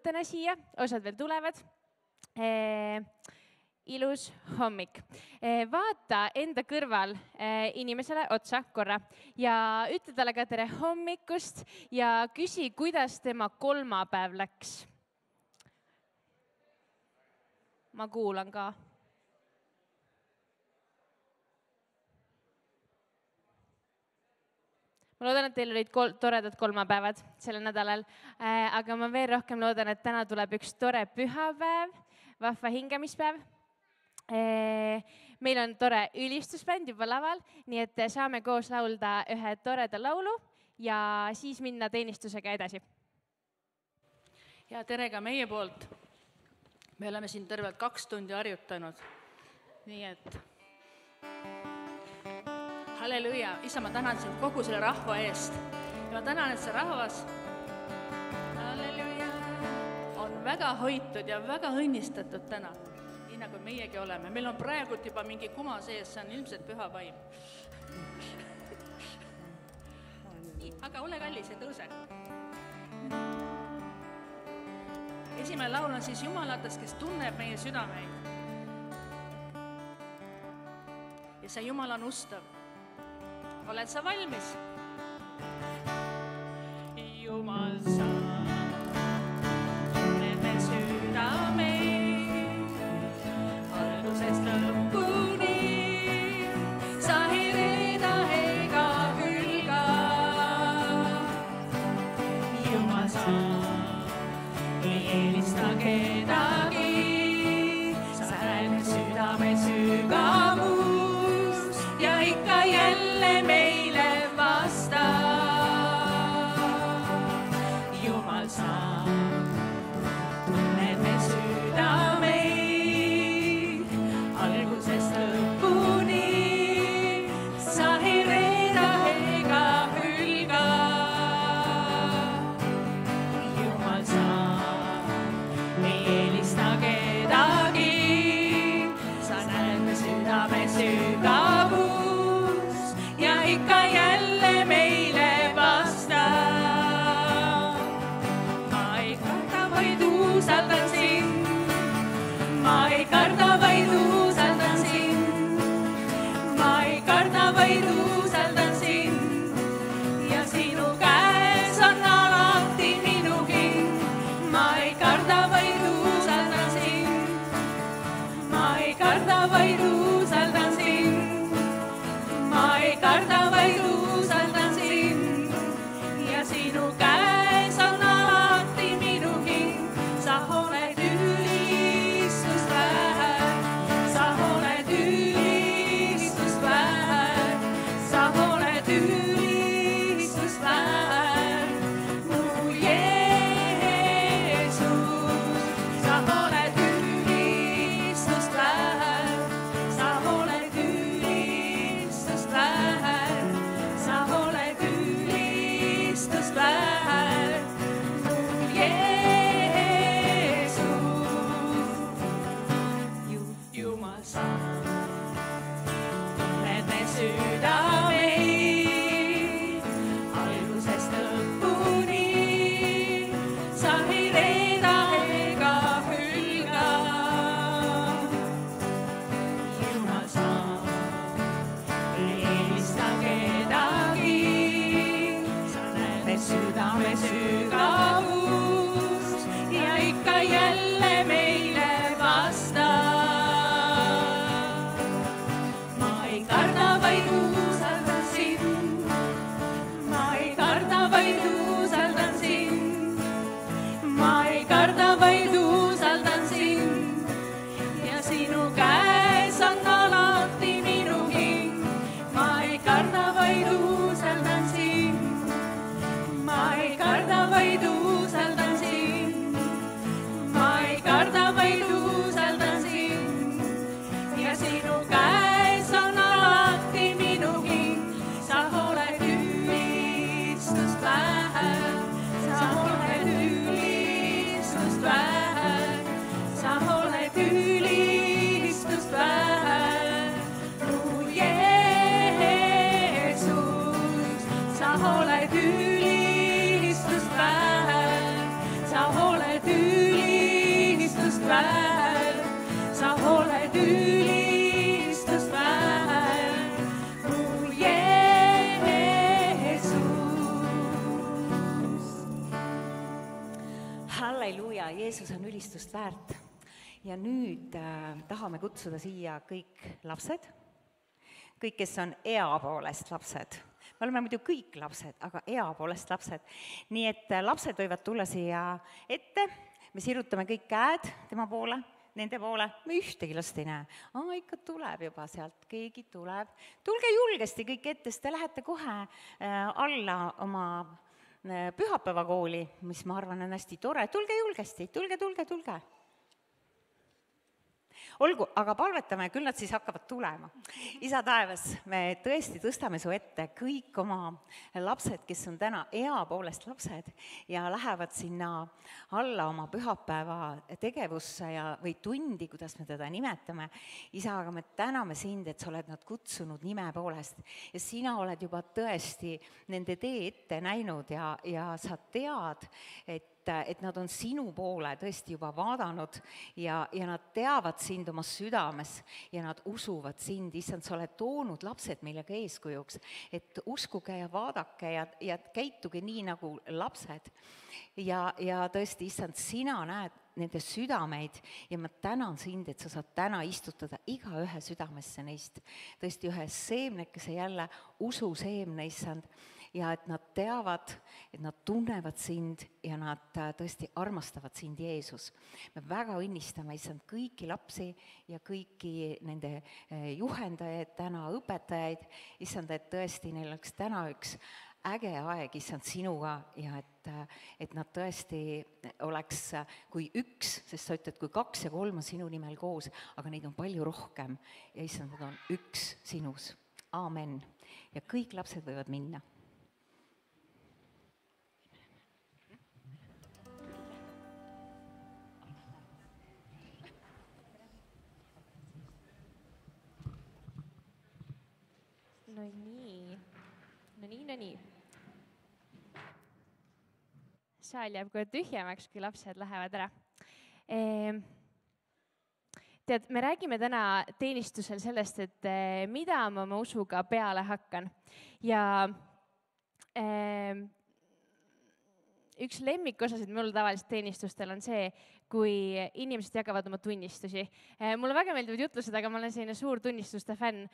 täna siia, osad veel tulevad. Ilus hommik. Vaata enda kõrval inimesele otsa korra ja ütle talle ka tere hommikust ja küsi, kuidas tema kolmapäev läks. Ma kuulan ka. Ma loodan, et teil olid toredad kolmapäevad sellel nädalal, aga ma veel rohkem loodan, et täna tuleb üks tore pühapäev, vahva hingamispäev. Meil on tore ülistusbänd juba laval, nii et saame koos laulda ühe toreda laulu ja siis minna teenistusega edasi. Ja tere ka meie poolt. Me oleme siin tervelt 2 tundi harjutanud. Nii et halleluja, isa, ma tänan sind kogu selle rahva eest. Ja ma tänan, et see rahvas halleluja, on väga hoitud ja väga õnnistatud täna. Nii nagu meiegi oleme. Meil on praegult juba mingi kuma sees, see on ilmselt püha vaim. Aga ole kallis ja tõuse. Esimene laul on siis Jumalatas, kes tunneb meie südameid. Ja see Jumal on ustav. Oled sa valmis? Jumal sa tunned me südameid algusest lõpuni. Sa ei reeda ega hülga. Jumal sa ei eelista kedagi. Sa näed südame sügavus ja ikka jälle meile vasta. Jumal sa tunned me südameid algusest lõpuni. Sa ei reeda ega hülga. Jumal sa ei eelista kedagi. Sa näed me südame sügavus ja ikka jälle meile vasta. Ma ei karda, vaid usaldan sind. Ma ei karda, vaid usaldan sind. Ma ei karda, vaid usaldan sind. Ja sinu käes on alati minu king. Ma ei karda, vaid usaldan sind. Ma ei karda, vaid usaldan sind. Ma ei karda, vaid usaldan sind. Ja sinu käes on alati minu king. Sa oled ülistust väär. Sa oled ülistust väär. Sa oled ülistust väär. Mu Jeesus, sa oled ülistust väär. Sa oled ülistust väär. Sa oled ülistust väär. Mu Jeesus, Jumal sa tunned me südameid algusest lõpuni. Sa ei reeda ega hülga. Jumal sa ei eelista kedagi. Sa näed me südame sügavus ja ikka jälle meile vasta. Ma ei karda, vaid usaldan sind. Ma ei karda, vaid usaldan sind. Ma ei karda, vaid usaldan sind. Ja sinu käes on alati minu king. Ma ei karda, vaid usaldan sind. Ma ei karda, vaid usaldan sind. Ma ei karda, vaid usaldan sind. Ja sinu käes on alati minu king. Sa oled ülistust väär. Sa oled ülistust väär. Sa oled ülistust väär. Mu Jeesus, sa oled ülistust väär. Sa oled ülistust Halleluuja, Jeesus on ülistust väärt. Ja nüüd tahame kutsuda siia kõik lapsed, kõik, kes on ea poolest lapsed. Me oleme muidu kõik lapsed, aga ea poolest lapsed. Nii et lapsed võivad tulla siia ette, me sirutame kõik käed tema poole, nende poole, me ühtegi last ei näe. Ikka tuleb juba sealt, keegi tuleb. Tulge julgesti kõik ette, sest te lähete kohe alla oma pühapäevakooli, mis ma arvan on hästi tore. Tulge julgesti, tulge. Olgu, aga palvetame, küll nad siis hakkavad tulema. Isa taevas, me tõesti tõstame su ette kõik oma lapsed, kes on täna ea poolest lapsed ja lähevad sinna alla oma pühapäeva tegevusse või tundi, kuidas me teda nimetame. Isa, aga me täname sind, et sa oled nad kutsunud nime poolest ja sina oled juba tõesti nende tee ette näinud ja sa tead, et nad on sinu poole tõesti juba vaadanud ja nad teavad sind oma südames ja nad usuvad sind. Issand, sa oled toonud lapsed meile ka eeskujuks, et uskuge ja vaadake ja käituge nii nagu lapsed. Ja tõesti, issand, sina näed nende südameid ja ma tänan sind, et sa saad täna istutada iga ühe südamesse neist. Tõesti ühe seemnekese jälle, usu seemne, issand. Ja et nad teavad, et nad tunnevad sind ja nad tõesti armastavad sind, Jeesus. Me väga õnnistame, issand, kõiki lapsi ja kõiki nende juhendajaid, täna õpetajaid, issand, et tõesti neil oleks täna üks äge aeg, issand, sinuga ja et nad tõesti oleks kui üks, sest sa ütled, kui 2 ja 3 on sinu nimel koos, aga neid on palju rohkem ja issand, nad on üks sinus. Aamen. Ja kõik lapsed võivad minna. No nii. Saal jääb kohe tühjemaks, kui lapsed lähevad ära. Tead, me räägime täna teenistusel sellest, et mida ma oma usuga peale hakkan. Ja üks lemmikosasid mul tavaliselt teenistustel on see, kui inimesed jagavad oma tunnistusi. Mulle väga meeldivad jutlused, aga ma olen selline suur tunnistuste fänn.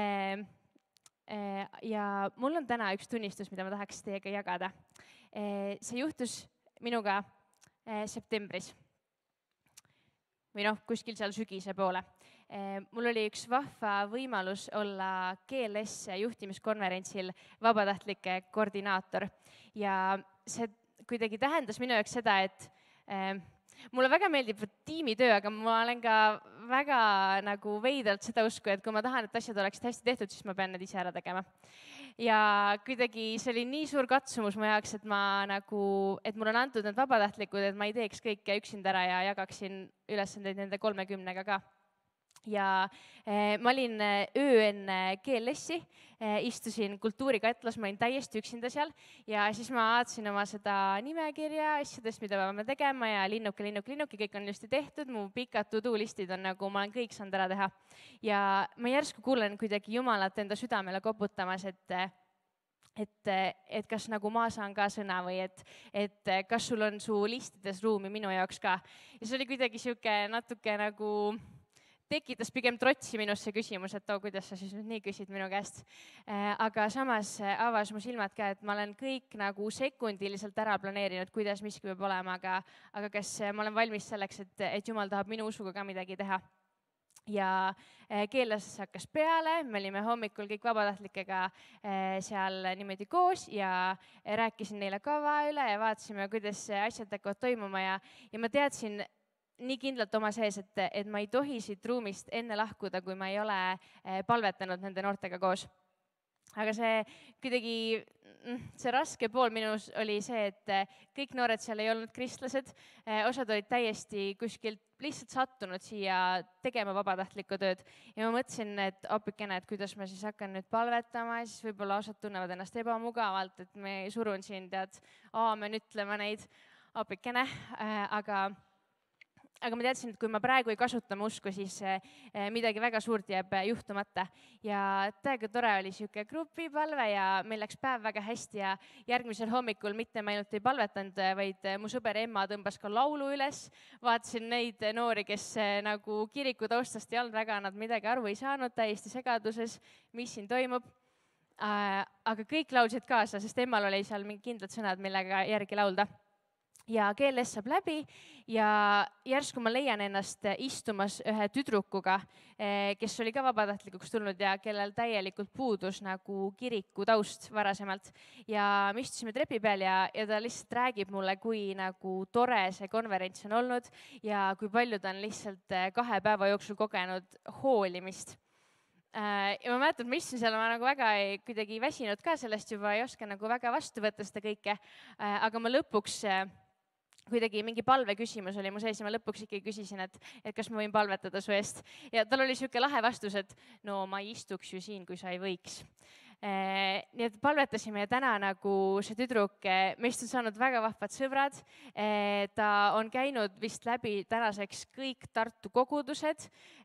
Ja mul on täna üks tunnistus, mida ma tahaks teiega jagada. See juhtus minuga septembris või kuskil seal sügise poole. Mul oli üks vahva võimalus olla GLS juhtimiskonverentsil vabatahtlike koordinaator ja see kuidagi tähendas minu jaoks seda, et mulle väga meeldib tiimitöö, aga ma olen ka väga nagu veidralt seda usku, et kui ma tahan, et asjad oleksid hästi tehtud, siis ma pean need ise ära tegema. Ja kuidagi see oli nii suur katsumus mu jaoks, et et mul on antud need vabatahtlikud, et ma ei teeks kõike üksinda ära ja jagaksin ülesandeid nende 30-ga ka. Ja ma olin öö enne GLS-i, istusin kultuurikatlas, ma olin täiesti üksinda seal ja siis ma vaatasin oma seda nimekirja asjadest, mida peame tegema ja linnuke, kõik on ilusti tehtud, mu pikad to-do-listid on ma olen kõik saanud ära teha. Ja ma järsku kuulen kuidagi Jumalat enda südamele koputamas, et kas ma saan ka sõna või et kas sul on su listides ruumi minu jaoks ka. Ja see oli kuidagi siuke natuke tekitas pigem trotsi minust see küsimus, et kuidas sa siis nüüd nii küsid minu käest. Aga samas avas mu silmad ka, et ma olen kõik sekundiliselt ära planeerinud, kuidas miski peab olema, aga kas ma olen valmis selleks, et Jumal tahab minu usuga ka midagi teha. Ja GLS hakkas peale, me olime hommikul kõik vabatahtlikega seal niimoodi koos ja rääkisin neile kava üle ja vaatasime, kuidas asjad hakkavad toimuma ja ma teadsin nii kindlalt oma sees, et ma ei tohi siit ruumist enne lahkuda, kui ma ei ole palvetanud nende noortega koos. Aga see kuidagi, see raske pool minus oli see, et kõik noored seal ei olnud kristlased, osad olid täiesti kuskilt lihtsalt sattunud siia tegema vabatahtlikku tööd. Ja ma mõtlesin, et apikene, et kuidas ma siis hakkan nüüd palvetama ja siis võib-olla osad tunnevad ennast ebamugavalt, et me surun siin, aamen ütlema neid apikene, aga ma teadsin, et kui ma praegu ei kasuta mu usku, siis midagi väga suurt jääb juhtumata. Ja täiega tore oli sihuke grupipalve ja meil läks päev väga hästi ja järgmisel hommikul mitte ma ainult ei palvetanud, vaid mu sõber Emma tõmbas ka laulu üles. Vaatasin neid noori, kes nagu kiriku taustast ei olnud väga, nad midagi aru ei saanud, täiesti segaduses, mis siin toimub. Aga kõik laulsid kaasa, sest Emmal oli seal mingi kindlad sõnad, millega järgi laulda. Ja GLS saab läbi ja järsku ma leian ennast istumas ühe tüdrukuga, kes oli ka vabatahtlikuks tulnud ja kellel täielikult puudus nagu kiriku taust varasemalt. Ja me istusime trepi peal ja ta lihtsalt räägib mulle, kui nagu tore see konverents on olnud ja kui palju ta on lihtsalt 2 päeva jooksul kogenud hoolimist. Ja ma mäletan, et ma istun seal, ma nagu väga kuidagi väsinud ka sellest juba, ei oska nagu väga vastu võtta seda kõike, aga ma lõpuks kuidagi mingi palve küsimus oli mu sees ja ma lõpuks ikkagi küsisin, et kas ma võin palvetada su eest. Ja tal oli sihuke lahe vastus, et no ma ei istuks ju siin, kui sa ei võiks. Nii et palvetasime ja täna nagu see tüdruk, meist on saanud väga vahvad sõbrad. Ta on käinud vist läbi tänaseks kõik Tartu kogudused.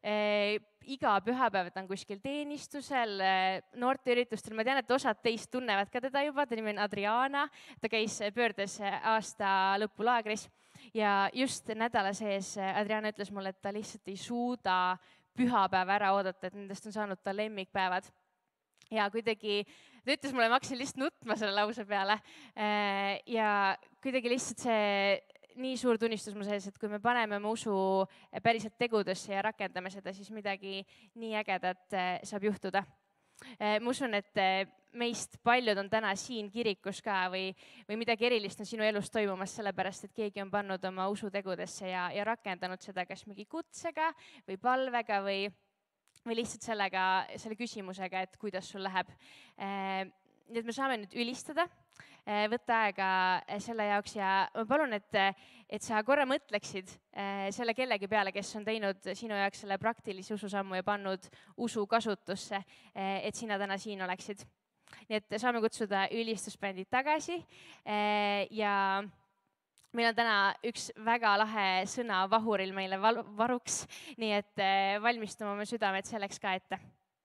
Iga pühapäev ta on kuskil teenistusel, noorteüritustel. Ma tean, et osad teist tunnevad ka teda juba, ta nimi on Adriana. Ta käis pöördes aasta lõpulaagris ja just nädala sees Adriana ütles mulle, et ta lihtsalt ei suuda pühapäeva ära oodata, et nendest on saanud ta lemmikpäevad. Ja kuidagi, ta ütles mulle, ma hakkasin lihtsalt nutma selle lause peale ja kuidagi lihtsalt see nii suur tunnistus mu sees, et kui me paneme mu usu päriselt tegudesse ja rakendame seda, siis midagi nii ägedat saab juhtuda. Ma usun, et meist paljud on täna siin kirikus ka või midagi erilist on sinu elus toimumas, sellepärast et keegi on pannud oma usutegudesse ja rakendanud seda kas mingi kutsega või palvega või lihtsalt selle küsimusega, et kuidas sul läheb. Nii et me saame nüüd ülistada, võtta aega selle jaoks ja ma palun, et sa korra mõtleksid selle kellegi peale, kes on teinud sinu jaoks selle praktilise ususammu ja pannud usu kasutusse, et sina täna siin oleksid. Nii et saame kutsuda ülistusbändid tagasi ja meil on täna üks väga lahe sõna vahuril meile varuks, nii et valmistume oma südamed selleks ka ette.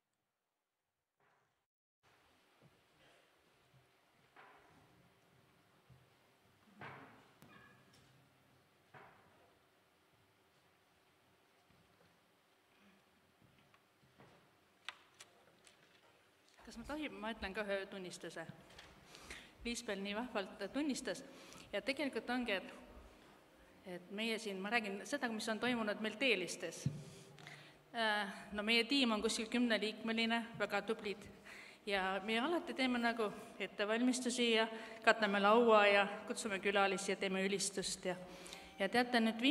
Kas ma tohib, ma ütlen ka ühe tunnistuse. Liisbel nii vahvalt tunnistas ja tegelikult ongi, et meie siin, ma räägin seda, mis on toimunud meil teelistes. No meie tiim on kuskil 10-liikmeline, väga tublid ja me alati teeme nagu ettevalmistusi ja katame laua ja kutsume külalisi ja teeme ülistust ja teate nüüd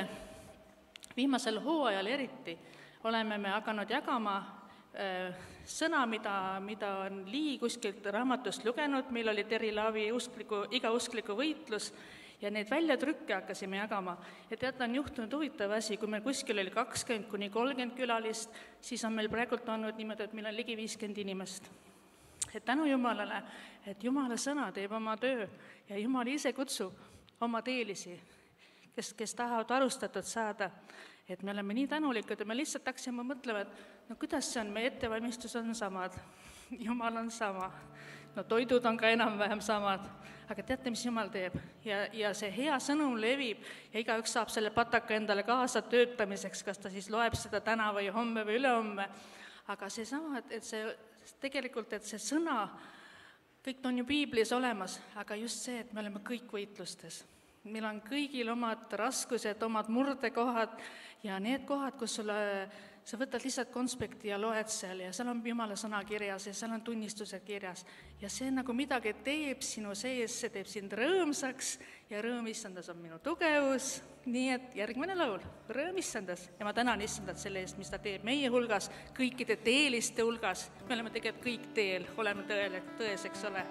viimasel hooajal eriti oleme me hakanud jagama sõna, mida on Lii kuskilt raamatust lugenud, meil oli Terri Laavi igauskliku võitlus ja neid väljatrükke hakkasime jagama. Ja teate, on juhtunud huvitav asi, kui meil kuskil oli 20-30 külalist, siis on meil praegult olnud niimoodi, et meil on ligi 50 inimest. Et tänu Jumalale, et Jumala sõna teeb oma töö ja Jumal ise kutsub oma teelisi, kes tahavad arustatud saada. Et me oleme nii tänulikud ja me lihtsalt hakkasime mõtlema, et no kuidas see on, meie ettevalmistus on samad, Jumal on sama, no toidud on ka enam-vähem samad, aga teate, mis Jumal teeb? Ja see hea sõnum levib ja igaüks saab selle pataka endale kaasa töötamiseks, kas ta siis loeb seda täna või homme või ülehomme, aga seesama, et see sõna, kõik on ju piiblis olemas, aga just see, et me oleme kõik võitlustes. Meil on kõigil omad raskused, omad murdekohad ja need kohad, kus sa võtad lihtsalt konspekti ja loed seal ja seal on Jumala sõna kirjas ja seal on tunnistused kirjas. Ja see nagu midagi teeb sinu sees, see teeb sind rõõmsaks ja rõõm issandas on minu tugevus. Nii et järgmine laul, rõõm issandas. Ja ma tänan issandat selle eest, mis ta teeb meie hulgas, kõikide teeliste hulgas. Me oleme tegelikult kõik teel, oleme tões, eks ole.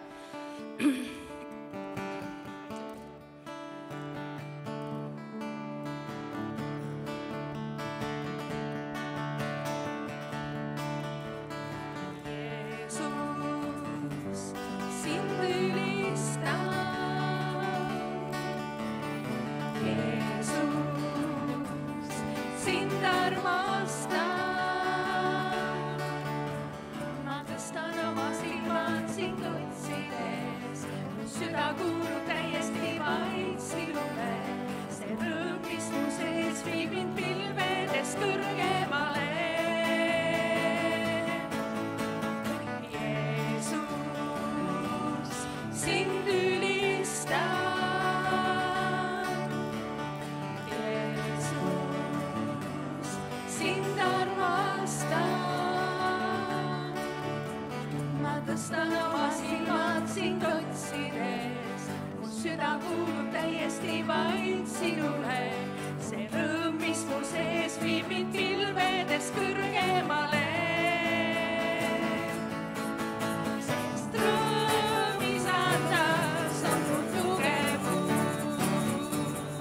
sind armastan. Ma tõstan oma silmad sind otsides, mu süda kuulub täiesti vaid sinule. See rõõm, mis mu sees viib mind pilvedes kõrgemale. Jeesus, sind ülistan. Jeesus, sind armastan. Ma tõstan oma silmad sind otsides, mu süda kuulub täiesti vaid sinule. See rõõm, mis mu sees viib mind pilvedes kõrgemale. Sest rõõmisandas on mu tugevus.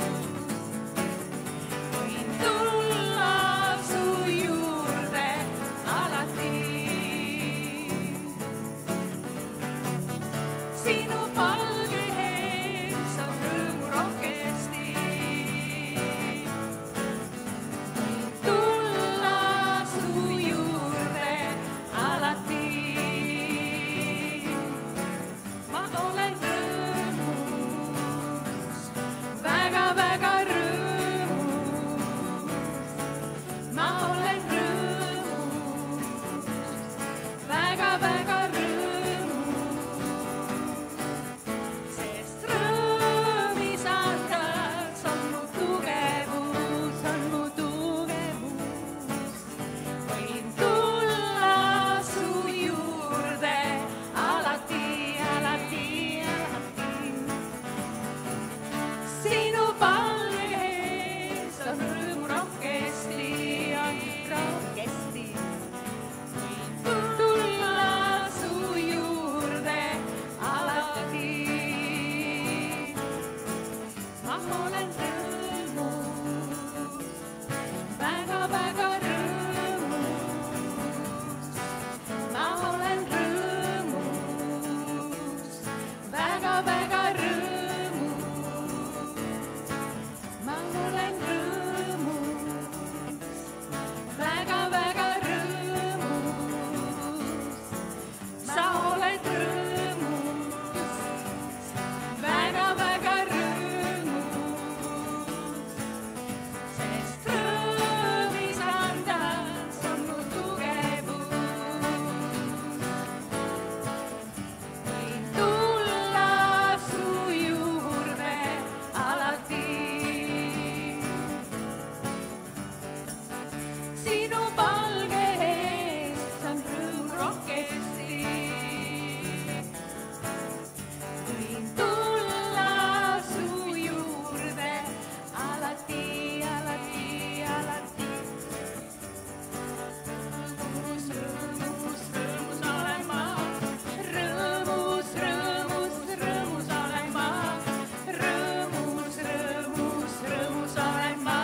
Võin tulla su juurde alati. Sinu palge ees on rõõmu rohkesti. Võin tulla su juurde alati. Ma olen rõõmus, väga rõõmus. Ma olen rõõmus, väga rõõmus. Sest rõõmisandas on mu tugevus, on mu tugevus. Võin tulla su juurde alati, alati, alati. Sinu palge ees on rõõmu rohkesti, rohkesti. Võin tulla su juurde alati. Ma olen rõõmus, väga rõõmus. Ma olen rõõmus, väga rõõmus. Ma olen rõõmus, väga rõõmus. Sa oled rõõmus, väga rõõmus. Sest rõõmisandas on mu tugevus. Võin tulla su juurde alati. Sinu palge ees on rõõm rohkesti. Võin tulla su juurde alati, alati, alati. Rõõmus, rõõmus, rõõmus olen ma. Rõõmus, rõõmus, rõõmus olen ma. Rõõmus, rõõmus, rõõmus olen ma.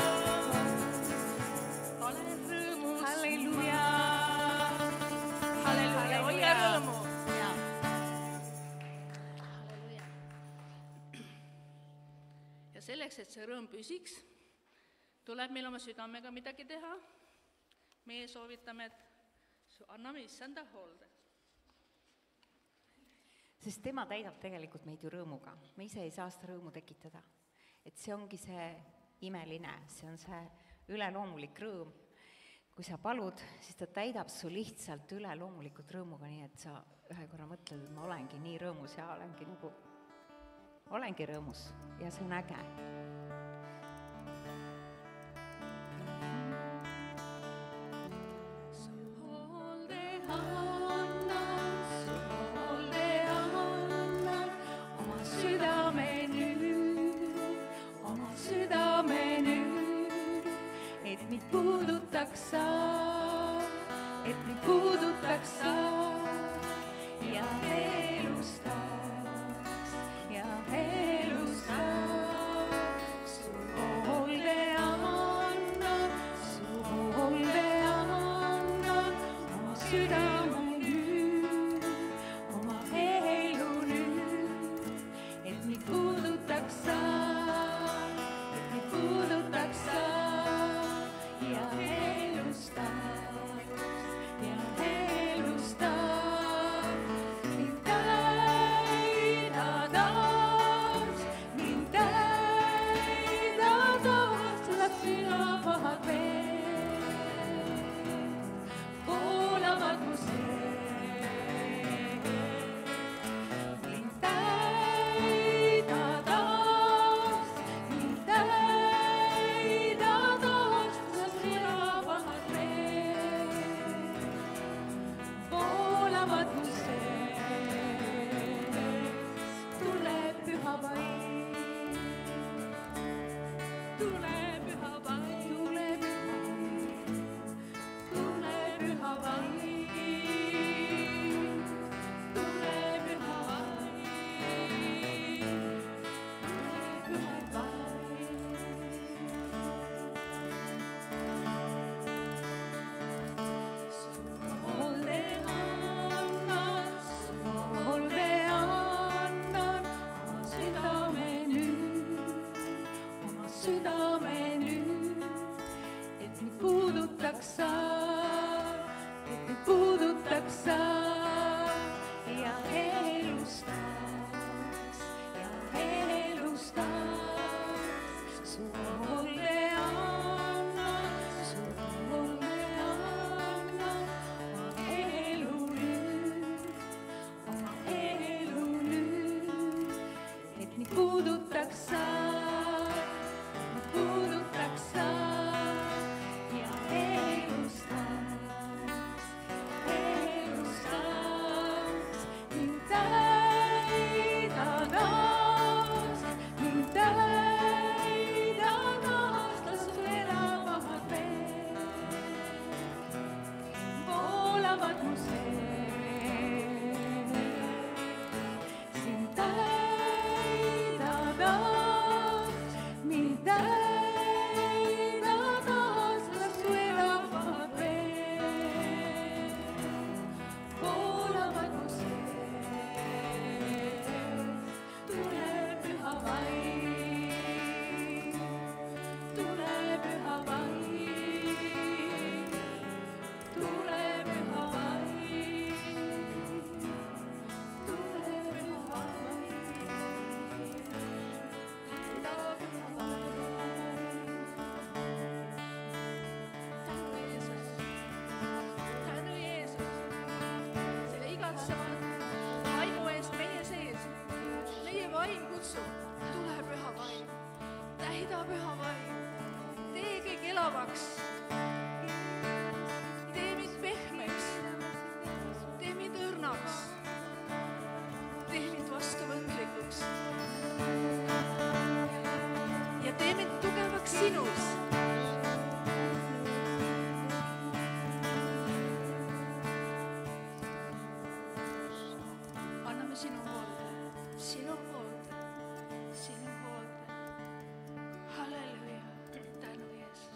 Olen rõõmus. Halleluuja. Halleluuja, olge rõõmu. Ja selleks, et see rõõm püsiks, tuleb meil oma südamega midagi teha. Meie soovitame, et anname issanda hoolde. Sest tema täidab tegelikult meid ju rõõmuga. Me ise ei saa seda rõõmu tekitada. Et see ongi see imeline, see on see üleloomulik rõõm. Kui sa palud, siis ta täidab su lihtsalt üleloomulikult rõõmuga, nii et sa ühe korra mõtled, et ma olengi nii rõõmus ja olengi rõõmus ja see on äge. Et mind puudutaks sa ja elustaks ja elustaks. Su hoolde annan, oma südame nüüd, oma elu nüüd, et mind puudutaks sa, et mind puudutaks sa paluksame nüüd, et mind puudutaks sa, et mind puudutaks sa ja elustaks, su holle anna, su holle anna oma elu nüüd, et mind puudutaks sa, ja elustaks, mind täida taas, las su elavad veel voolavad mu sees, sind täida taas, mind täida taas, las su elavad veel voolavad mu sees. Tule püha vaim, tule püha vaim, tule püha vaim, tule püha vaim, täida püha vaim. Tänu Jeesus, selle igatseva vaimu eest meie sees. Meie vaim kutsub, tule püha vaim, täida püha vaim, tee kõik elavaks, tee mind pehmeks, tee mind õrnaks, tee mind vastuvõtlikuks ja tee mind tugevaks sinus. Anname sinu hoolde, sinu hoolde, sinu hoolde. Halleluja, tänu Jeesus.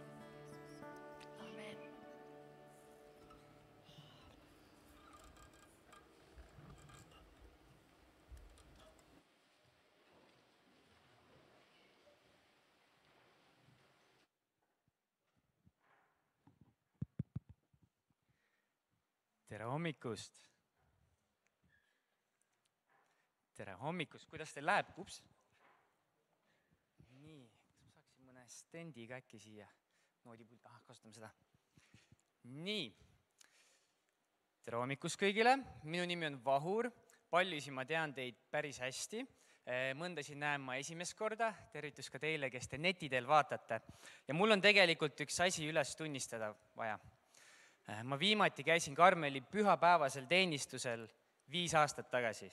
Amen. Tere hommikust! Tere hommikust, kuidas teil läheb? Ups. Nii, kas ma saaksin mõne stendiga äkki siia? Noodipult, kasutame seda. Nii, tere hommikust kõigile. Minu nimi on Vahur. Paljusid ma tean teid päris hästi. Mõndasid näen ma esimest korda. Tervitus ka teile, kes te neti teel vaatate. Ja mul on tegelikult üks asi üles tunnistada vaja. Ma viimati käisin Karmeli pühapäevasel teenistusel 5 aastat tagasi.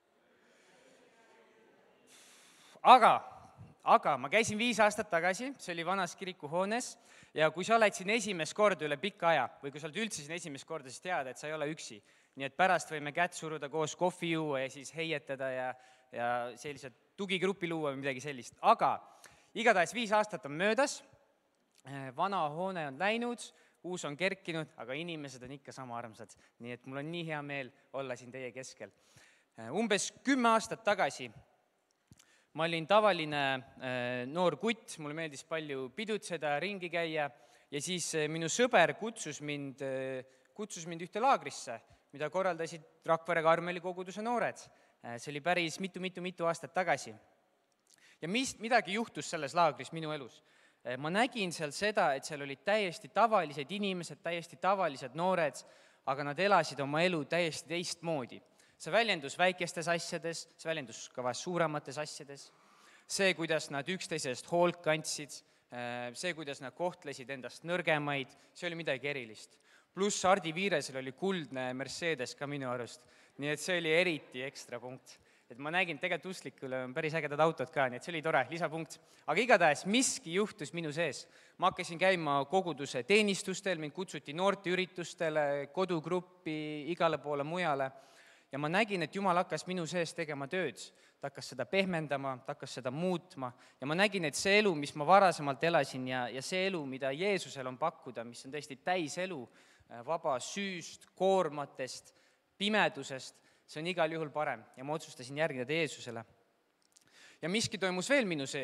Aga ma käisin 5 aastat tagasi, see oli vanas kirikuhoones ja kui sa oled siin esimest korda üle pikka aja või kui sa oled üldse siin esimest korda, siis tead, et sa ei ole üksi. Nii et pärast võime kätt suruda koos kohvi juua ja siis heietada ja sellised tugigrupi luua või midagi sellist. Aga igatahes 5 aastat on möödas, vana hoone on läinud, uus on kerkinud, aga inimesed on ikka sama armsad. Nii et mul on nii hea meel olla siin teie keskel. Umbes 10 aastat tagasi ma olin tavaline noor kutt, mulle meeldis palju pidutseda, ringi käia ja siis minu sõber kutsus mind ühte laagrisse, mida korraldasid Rakvere Karmeli koguduse noored. See oli päris mitu aastat tagasi. Ja midagi juhtus selles laagris minu elus. Ma nägin seal seda, et seal olid täiesti tavalised inimesed, täiesti tavalised noored, aga nad elasid oma elu täiesti teistmoodi. See väljendus väikestes asjades, see väljendus ka vahest suuremates asjades. See, kuidas nad üksteisest hoolt kandsid, see, kuidas nad kohtlesid endast nõrgemaid, see oli midagi erilist. Pluss Hardi Viiresel oli kuldne Mercedes ka minu arust, nii et see oli eriti ekstra punkt. Et ma nägin, tegelikult Usklikul on päris ägedad autod ka, nii et see oli tore, lisapunkt. Aga igatahes miski juhtus minu sees. Ma hakkasin käima koguduse teenistustel, mind kutsuti noorteüritustele, kodugruppi, igale poole mujale. Ja ma nägin, et Jumal hakkas minu sees tegema tööd. Ta hakkas seda pehmendama, ta hakkas seda muutma. Ja ma nägin, et see elu, mis ma varasemalt elasin ja see elu, mida Jeesusel on pakkuda, mis on tõesti täis elu, vaba süüst, koormatest, pimedusest, see on igal juhul parem. Ja ma otsustasin järgida Jeesusele. Ja miski toimus veel minu sees.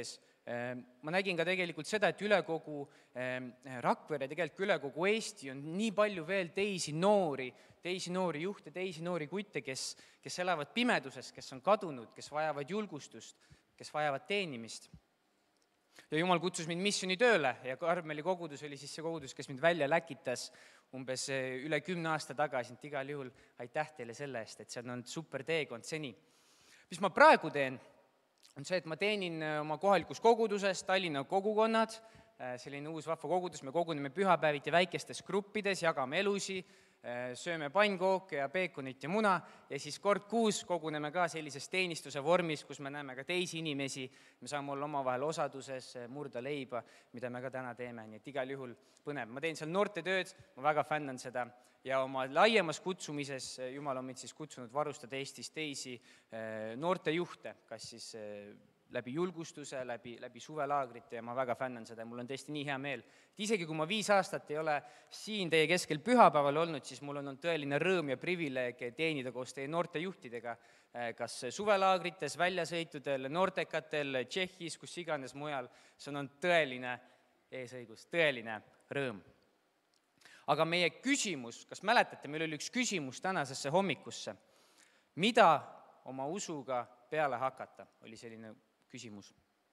ma nägin ka tegelikult seda, et üle kogu Rakvere, tegelikult üle kogu Eesti on nii palju veel teisi noori juhte, teisi noori kutte, kes elavad pimeduses, kes on kadunud, kes vajavad julgustust, kes vajavad teenimist. Ja Jumal kutsus mind missioonitööle ja Karmeli kogudus oli siis see kogudus, kes mind välja läkitas umbes üle 10 aasta tagasi, et igal juhul aitäh teile selle eest, et see on olnud super teekond seni. Mis ma praegu teen, on see, et ma teenin oma kohalikus koguduses, Tallinna kogukonnad, selline uus vahva kogudus, me koguneme pühapäeviti väikestes gruppides, jagame elusi, sööme pannkooke ja peekonit ja muna ja siis kord kuus koguneme ka sellises teenistuse vormis, kus me näeme ka teisi inimesi, me saame olla omavahel osaduses, murda leiba, mida me ka täna teeme, nii et igal juhul põnev. Ma teen seal noortetööd, ma väga fännan seda ja oma laiemas kutsumises Jumal on mind siis kutsunud varustada Eestis teisi noortejuhte, kas siis läbi julgustuse, läbi suvelaagrite ja ma väga fännan seda ja mul on tõesti nii hea meel. Et isegi kui ma 5 aastat ei ole siin teie keskel pühapäeval olnud, siis mul on olnud tõeline rõõm ja privileeg teenida koos teie noortejuhtidega, kas suvelaagrites, väljasõitudel, noortekatel, Tšehhis, kus iganes mujal. See on olnud tõeline eesõigus, tõeline rõõm. Aga meie küsimus, kas mäletate, meil oli üks küsimus tänasesse hommikusse. Mida oma usuga peale hakata, oli selline küsimus.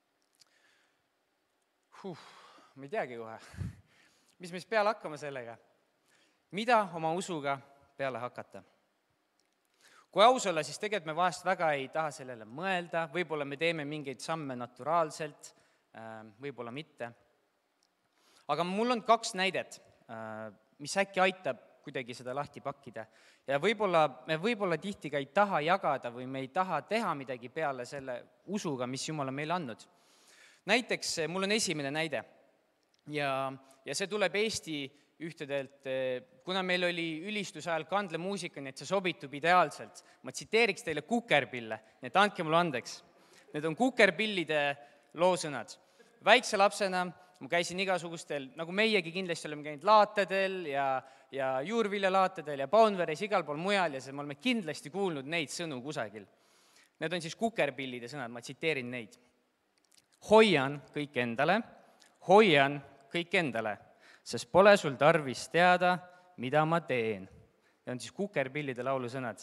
Ma ei teagi kohe. Mis me siis peale hakkama sellega? Mida oma usuga peale hakata? Kui aus olla, siis tegelikult me vahest väga ei taha sellele mõelda, võib-olla me teeme mingeid samme naturaalselt, võib-olla mitte. Aga mul on 2 näidet, mis äkki aitab kuidagi seda lahti pakkida. Ja me võib-olla tihti ka ei taha jagada või me ei taha teha midagi peale selle usuga, mis Jumal on meile andnud. Näiteks, mul on esimene näide ja see tuleb Eesti ühtedelt, kuna meil oli ülistuse ajal kandlemuusika, nii et see sobitub ideaalselt. Ma tsiteeriks teile Kukerpille, nii et andke mulle andeks. Need on Kukerpillide loosõnad. Väikse lapsena ma käisin igasugustel, nagu meiegi kindlasti oleme käinud laatedel ja juurviljalaatedel ja Paunveres igal pool mujal ja me oleme kindlasti kuulnud neid sõnu kusagil. Need on siis Kukerpillide sõnad, ma tsiteerin neid. Hoian kõik endale, sest pole sul tarvis teada, mida ma teen. Need on siis Kukerpillide laulu sõnad.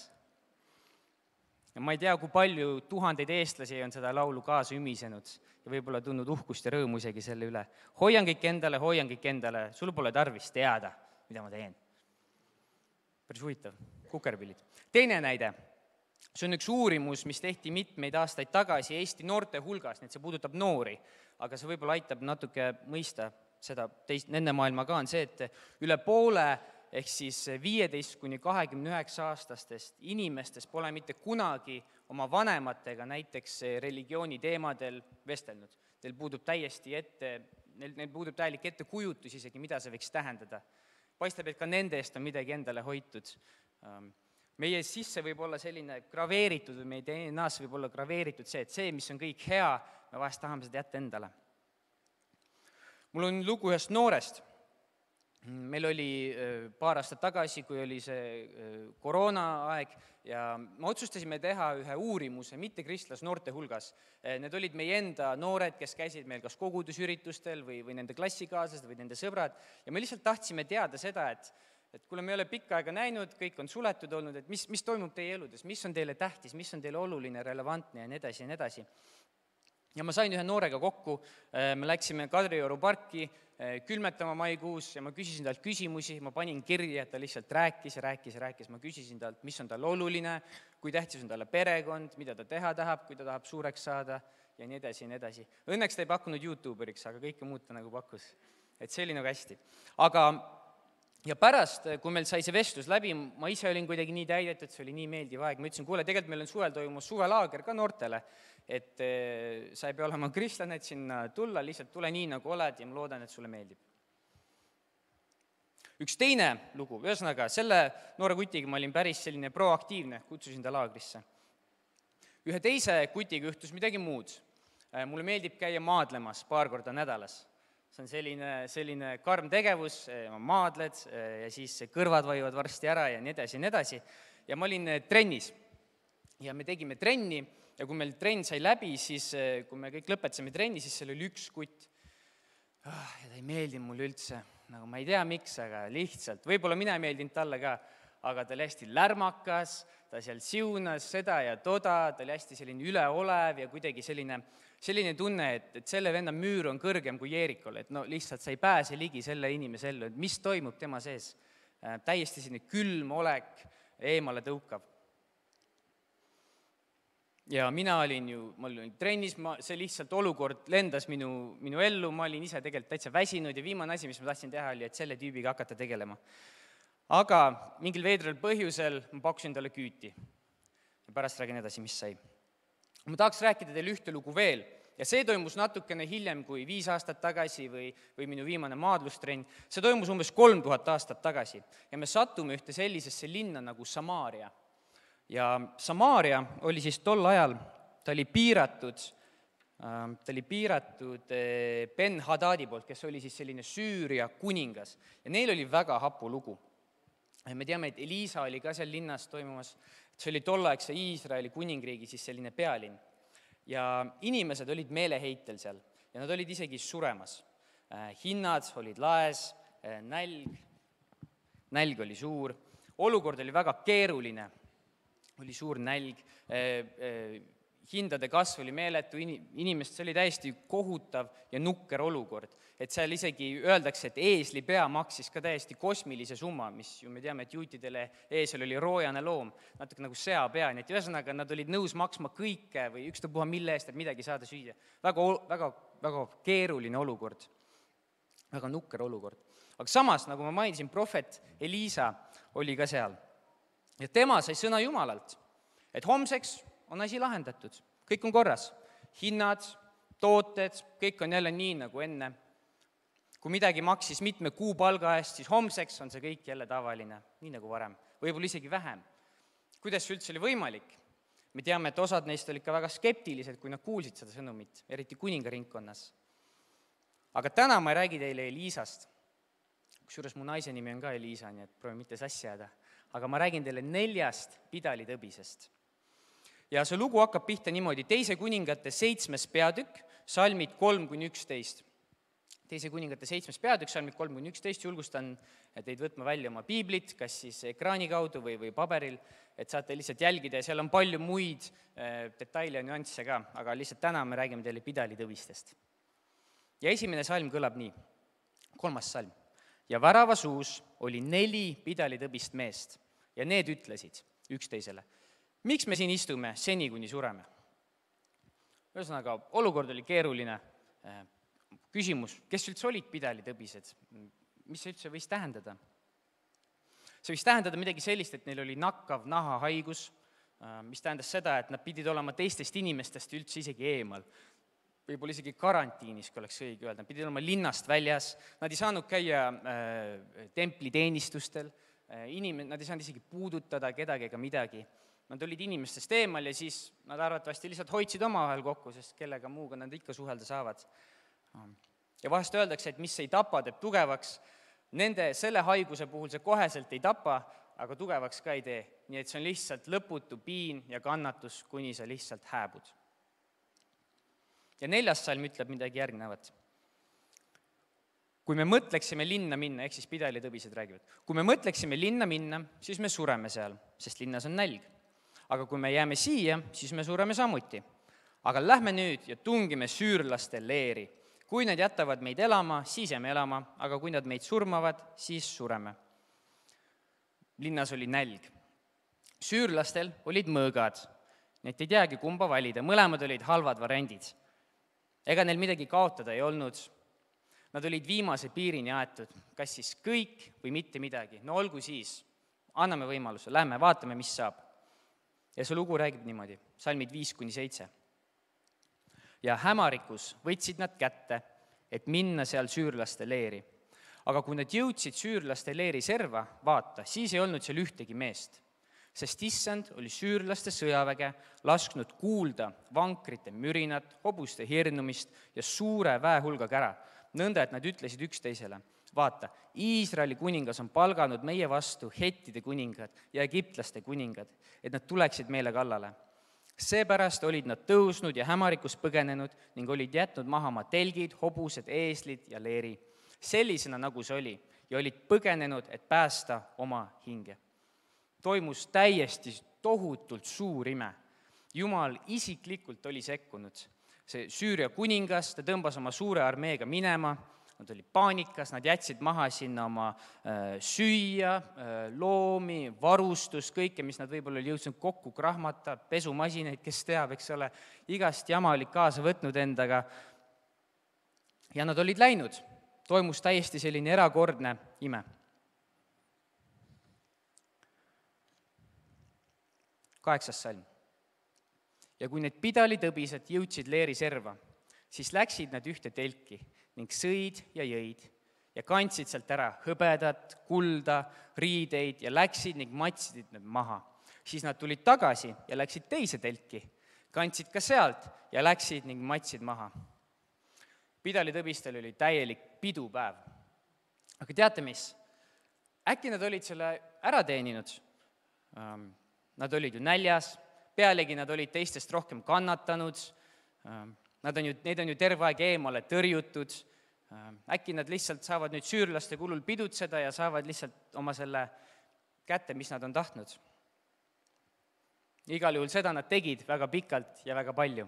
Ja ma ei tea, kui palju tuhandeid eestlasi on seda laulu kaasa ümisenud ja võib-olla tundnud uhkust ja rõõmu isegi selle üle. Hoian kõik endale, sul pole tarvis teada, mida ma teen. Päris huvitav, Kukerpillid. Teine näide, see on üks uurimus, mis tehti mitmeid aastaid tagasi Eesti noorte hulgas, nii et see puudutab noori, aga see võib-olla aitab natuke mõista seda nende maailma ka, on see, et üle poole ehk siis 15–29 aastastest inimestest pole mitte kunagi oma vanematega näiteks religiooni teemadel vestelnud. Neil puudub täielik ettekujutus isegi, mida see võiks tähendada. Paistab, et ka nende eest on midagi endale hoitud. Meie sisse võib olla selline graveeritud või meie DNA-sse võib olla graveeritud see, et see, mis on kõik hea, me vahest tahame seda jätta endale. Mul on lugu ühest noorest. Meil oli paar aastat tagasi, kui oli see koroonaaeg ja me otsustasime teha ühe uurimuse mittekristlas noorte hulgas. Need olid meie enda noored, kes käisid meil kas kogudusüritustel või nende klassikaaslased või nende sõbrad ja me lihtsalt tahtsime teada seda, et kuule, me ei ole pikka aega näinud, kõik on suletud olnud, et mis toimub teie eludes, mis on teile tähtis, mis on teile oluline, relevantne ja nii edasi ja nii edasi. Ja ma sain ühe noorega kokku, me läksime Kadrioru parki külmetama maikuus ja ma küsisin talt küsimusi, ma panin kirja, et ta lihtsalt rääkis, ma küsisin talt, mis on tal oluline, kui tähtis on talle perekond, mida ta teha tahab, kui ta tahab suureks saada ja nii edasi ja nii edasi. Õnneks ta ei pakkunud YouTuberiks, aga kõike muud ta nagu pakkus, et see oli nagu hästi. Ja pärast, kui meil sai see vestlus läbi, ma ise olin kuidagi nii täidetud, see oli nii meeldiv aeg, ma ütlesin, kuule, tegelikult meil on suvel toimumas suvelaager ka noortele, et sa ei pea olema kristlane, et sinna tulla, lihtsalt tule nii, nagu oled ja ma loodan, et sulle meeldib. Üks teine lugu, ühesõnaga, selle noore kutiga ma olin päris selline proaktiivne, kutsusin ta laagrisse. Ühe teise kutiga juhtus midagi muud. Mulle meeldib käia maadlemas paar korda nädalas. See on selline karm tegevus, maadled ja siis kõrvad vajuvad varsti ära ja nii edasi ja nii edasi. Ja ma olin trennis. ja me tegime trenni ja kui meil trenn sai läbi, siis kui me kõik lõpetasime trenni, siis seal oli üks kutt. Ja ta ei meeldinud mulle üldse, nagu ma ei tea miks, aga lihtsalt, võib-olla mina ei meeldinud talle ka, aga ta oli hästi lärmakas, ta seal siunas seda ja toda, ta oli hästi selline üleolev ja kuidagi selline tunne, et selle venna müür on kõrgem kui Jeerikol, et no lihtsalt sa ei pääse ligi selle inimese ellu, et mis toimub tema sees. Täiesti selline külm olek, eemale tõukav. Ja mina olin trennis, see lihtsalt olukord lendas minu ellu, ma olin ise tegelikult täitsa väsinud ja viimane asi, mis ma tahtsin teha, oli, et selle tüübiga hakata tegelema. Aga mingil veidral põhjusel ma pakkusin talle küüti. Ja pärast räägin edasi, mis sai. Ma tahaks rääkida teile ühte lugu veel ja see toimus natukene hiljem kui 5 aastat tagasi või minu viimane maadlustrenn. See toimus umbes 3000 aastat tagasi ja me satume ühte sellisesse linna nagu Samaaria. Ja Samaaria oli siis tol ajal, ta oli piiratud Ben-Hadadi poolt, kes oli siis selline Süüria kuningas. Ja neil oli väga hapu lugu. Me teame, et Elisa oli ka seal linnas toimumas, see oli tollaegse Iisraeli kuningriigi siis selline pealinn. Ja inimesed olid meeleheitel seal ja nad olid isegi suremas. Hinnad olid laes, nälg oli suur, olukord oli väga keeruline. Oli suur nälg, hindade kasv oli meeletu, inimest, see oli täiesti kohutav ja nukker olukord. Et seal isegi öeldakse, et eesli pea maksis ka täiesti kosmilise summa, mis ju me teame, et juutidele eesel oli roojane loom, natuke nagu sea pea, nii et ühesõnaga nad olid nõus maksma kõike või ükstapuha mille eest, et midagi saada süüa. Väga keeruline olukord, väga nukker olukord. Aga samas, nagu ma mainisin, prohvet Elisa oli ka seal. Ja tema sai sõna Jumalalt, et homseks on asi lahendatud, kõik on korras, hinnad, tooted, kõik on jälle nii nagu enne. Kui midagi maksis mitme kuu palga eest, siis homseks on see kõik jälle tavaline, nii nagu varem, võib-olla isegi vähem. Kuidas see üldse oli võimalik? Me teame, et osad neist olid ka väga skeptilised, kui nad kuulsid seda sõnumit, eriti kuningaringkonnas. Aga täna ma ei räägi teile Elisast, kusjuures mu naise nimi on ka Elisa, nii et proovi mitte sassi jääda. Aga ma räägin teile 4 pidalitõbisest. Ja see lugu hakkab pihta niimoodi, 2 kuningate 7. peatükk, salmid 3-11. 2 kuningate 7. peatükk, salmid 3-11, julgustan teid võtma välja oma piiblit, kas siis ekraani kaudu või paberil, et saate lihtsalt jälgida ja seal on palju muid detaile ja nüansse ka, aga lihtsalt täna me räägime teile pidalitõbistest. Ja esimene salm kõlab nii, 3. salm. Ja väravasuus oli 4 pidalitõbist meest ja need ütlesid üksteisele, miks me siin istume seni, kuni sureme? Ühesõnaga, olukord oli keeruline. Küsimus, kes üldse olid pidalitõbised? Mis see üldse võis tähendada? See võis tähendada midagi sellist, et neil oli nakkav nahahaigus, mis tähendas seda, et nad pidid olema teistest inimestest üldse isegi eemal. Võib-olla isegi karantiinis, kui oleks õige öelda, nad pidid olema linnast väljas, nad ei saanud käia templiteenistustel, nad ei saanud isegi puudutada kedagi ega midagi. Nad olid inimestest eemal ja siis nad arvatavasti lihtsalt hoidsid omavahel kokku, sest kellega muuga nad ikka suhelda saavad. Ja vahest öeldakse, et mis ei tapa, teeb tugevaks. Selle haiguse puhul see koheselt ei tapa, aga tugevaks ka ei tee. Nii et see on lihtsalt lõputu piin ja kannatus, kuni sa lihtsalt hääbud. Ja 4. salm ütleb midagi järgnevat. Kui me mõtleksime linna minna, ehk siis pidalitõbised räägivad, kui me mõtleksime linna minna, siis me sureme seal, sest linnas on nälg. Aga kui me jääme siia, siis me sureme samuti. Aga lähme nüüd ja tungime süürlaste leeri. Kui nad jätavad meid elama, siis jääme elama, aga kui nad meid surmavad, siis sureme. Linnas oli nälg. Süürlastel olid mõõgad. Need ei teagi kumba valida, mõlemad olid halvad variandid. Ega neil midagi kaotada ei olnud. Nad olid viimase piirini aetud, kas siis kõik või mitte midagi. No olgu siis, anname võimaluse, lähme, vaatame, mis saab. Ja see lugu räägib niimoodi, salmid 5-7. Ja hämarikus võtsid nad kätte, et minna seal süürlaste leeri. Aga kui nad jõudsid süürlaste leeri serva, vaata, siis ei olnud seal ühtegi meest. Sest issand oli süürlaste sõjaväge lasknud kuulda vankrite mürinat, hobuste hirnumist ja suure väehulga kära, nõnda, et nad ütlesid üksteisele, vaata, Iisraeli kuningas on palganud meie vastu hettide kuningad ja egiptlaste kuningad, et nad tuleksid meile kallale. Seepärast olid nad tõusnud ja hämarikus põgenenud ning olid jätnud maha oma telgid, hobused, eeslid ja leeri, sellisena nagu see oli, ja olid põgenenud, et päästa oma hinge. Toimus täiesti tohutult suur ime. Jumal isiklikult oli sekkunud. See Süüria kuningas, ta tõmbas oma suure armeega minema, nad olid paanikas, nad jätsid maha sinna oma süüa, loomi, varustus, kõike, mis nad võib-olla oli jõudnud kokku krahmata, pesumasinaid, kes teab, eks ole, igast jama olid kaasa võtnud endaga. Ja nad olid läinud. Toimus täiesti selline erakordne ime. 8. salm. Ja kui need pidalitõbised jõudsid leeri serva, siis läksid nad ühte telki ning sõid ja jõid ja kandsid sealt ära hõbedat, kulda, riideid ja läksid ning matsid need maha. Siis nad tulid tagasi ja läksid teise telki, kandsid ka sealt ja läksid ning matsid maha. Pidalitõbistel oli täielik pidupäev. Aga teate mis? Äkki nad olid selle ära teeninud? Nad olid ju näljas, pealegi nad olid teistest rohkem kannatanud, neid on ju terve aeg eemale tõrjutud, äkki nad lihtsalt saavad nüüd süürlaste kulul pidutseda ja saavad lihtsalt oma selle kätte, mis nad on tahtnud. Igal juhul seda nad tegid väga pikalt ja väga palju.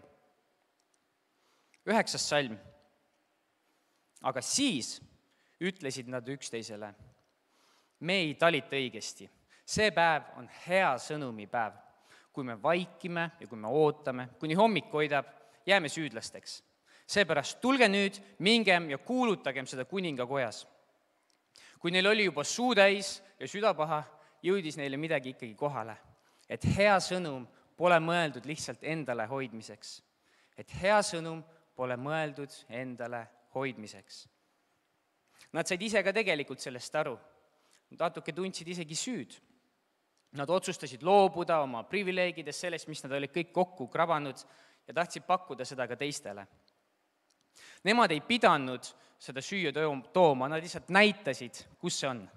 9. salm. Aga siis ütlesid nad üksteisele, me ei talita õigesti, see päev on hea sõnumi päev. Kui me vaikime ja kui me ootame, kuni hommik hoidab, jääme süüdlasteks. Seepärast tulge nüüd, mingem ja kuulutagem seda kuninga kojas. Kui neil oli juba suutäis ja südapaha, jõudis neile midagi ikkagi kohale. Et hea sõnum pole mõeldud lihtsalt endale hoidmiseks. Et hea sõnum pole mõeldud endale hoidmiseks. Nad said ise ka tegelikult sellest aru. Nad natuke tundsid isegi süüd. Nad otsustasid loobuda oma privileegidest sellest, mis nad olid kõik kokku krabanud ja tahtsid pakkuda seda ka teistele. Nemad ei pidanud seda süüa tooma, nad lihtsalt näitasid, kus see on.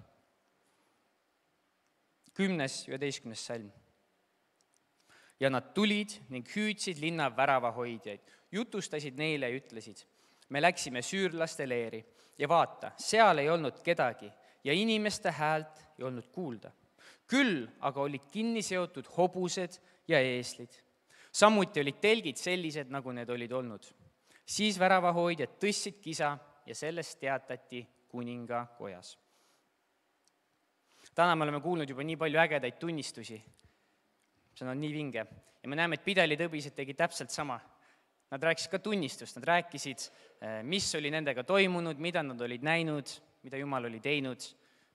10. ja 11. salm. Ja nad tulid ning hüüdsid linna väravahoidjaid, jutustasid neile ja ütlesid, me läksime süürlaste leeri ja vaata, seal ei olnud kedagi ja inimeste häält ei olnud kuulda. Küll aga olid kinni seotud hobused ja eeslid. Samuti olid telgid sellised, nagu need olid olnud. Siis väravahoidjad tõstsid kisa ja sellest teatati kuninga kojas. Täna me oleme kuulnud juba nii palju ägedaid tunnistusi. See on nii vinge. Ja me näeme, et pidalitõbised tegid täpselt sama. Nad rääkisid ka tunnistust, nad rääkisid, mis oli nendega toimunud, mida nad olid näinud, mida Jumal oli teinud.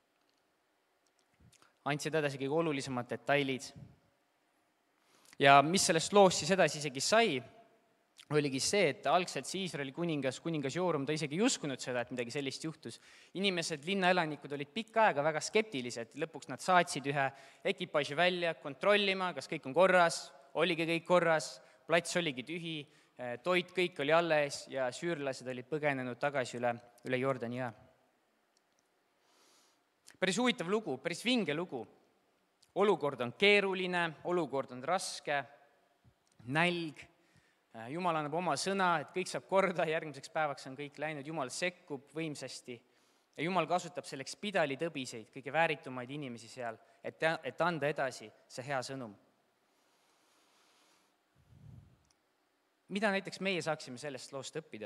Andsid edasi kõige olulisemad detailid. Ja mis sellest loost siis edasi isegi sai, oligi see, et algselt see Iisraeli kuningas Jooram, ta isegi ei uskunud seda, et midagi sellist juhtus. Inimesed, linnaelanikud olid pikka aega väga skeptilised, lõpuks nad saatsid ühe ekipaaži välja kontrollima, kas kõik on korras, oligi kõik korras, plats oligi tühi, toit kõik oli alles ja süürlased olid põgenenud tagasi üle Jordani jõe. Päris huvitav lugu, päris vinge lugu. Olukord on keeruline, olukord on raske, nälg. Jumal annab oma sõna, et kõik saab korda, järgmiseks päevaks on kõik läinud, Jumal sekkub võimsasti. Ja Jumal kasutab selleks pidalitõbiseid, kõige vääritumaid inimesi seal, et anda edasi see hea sõnum. Mida näiteks meie saaksime sellest loost õppida?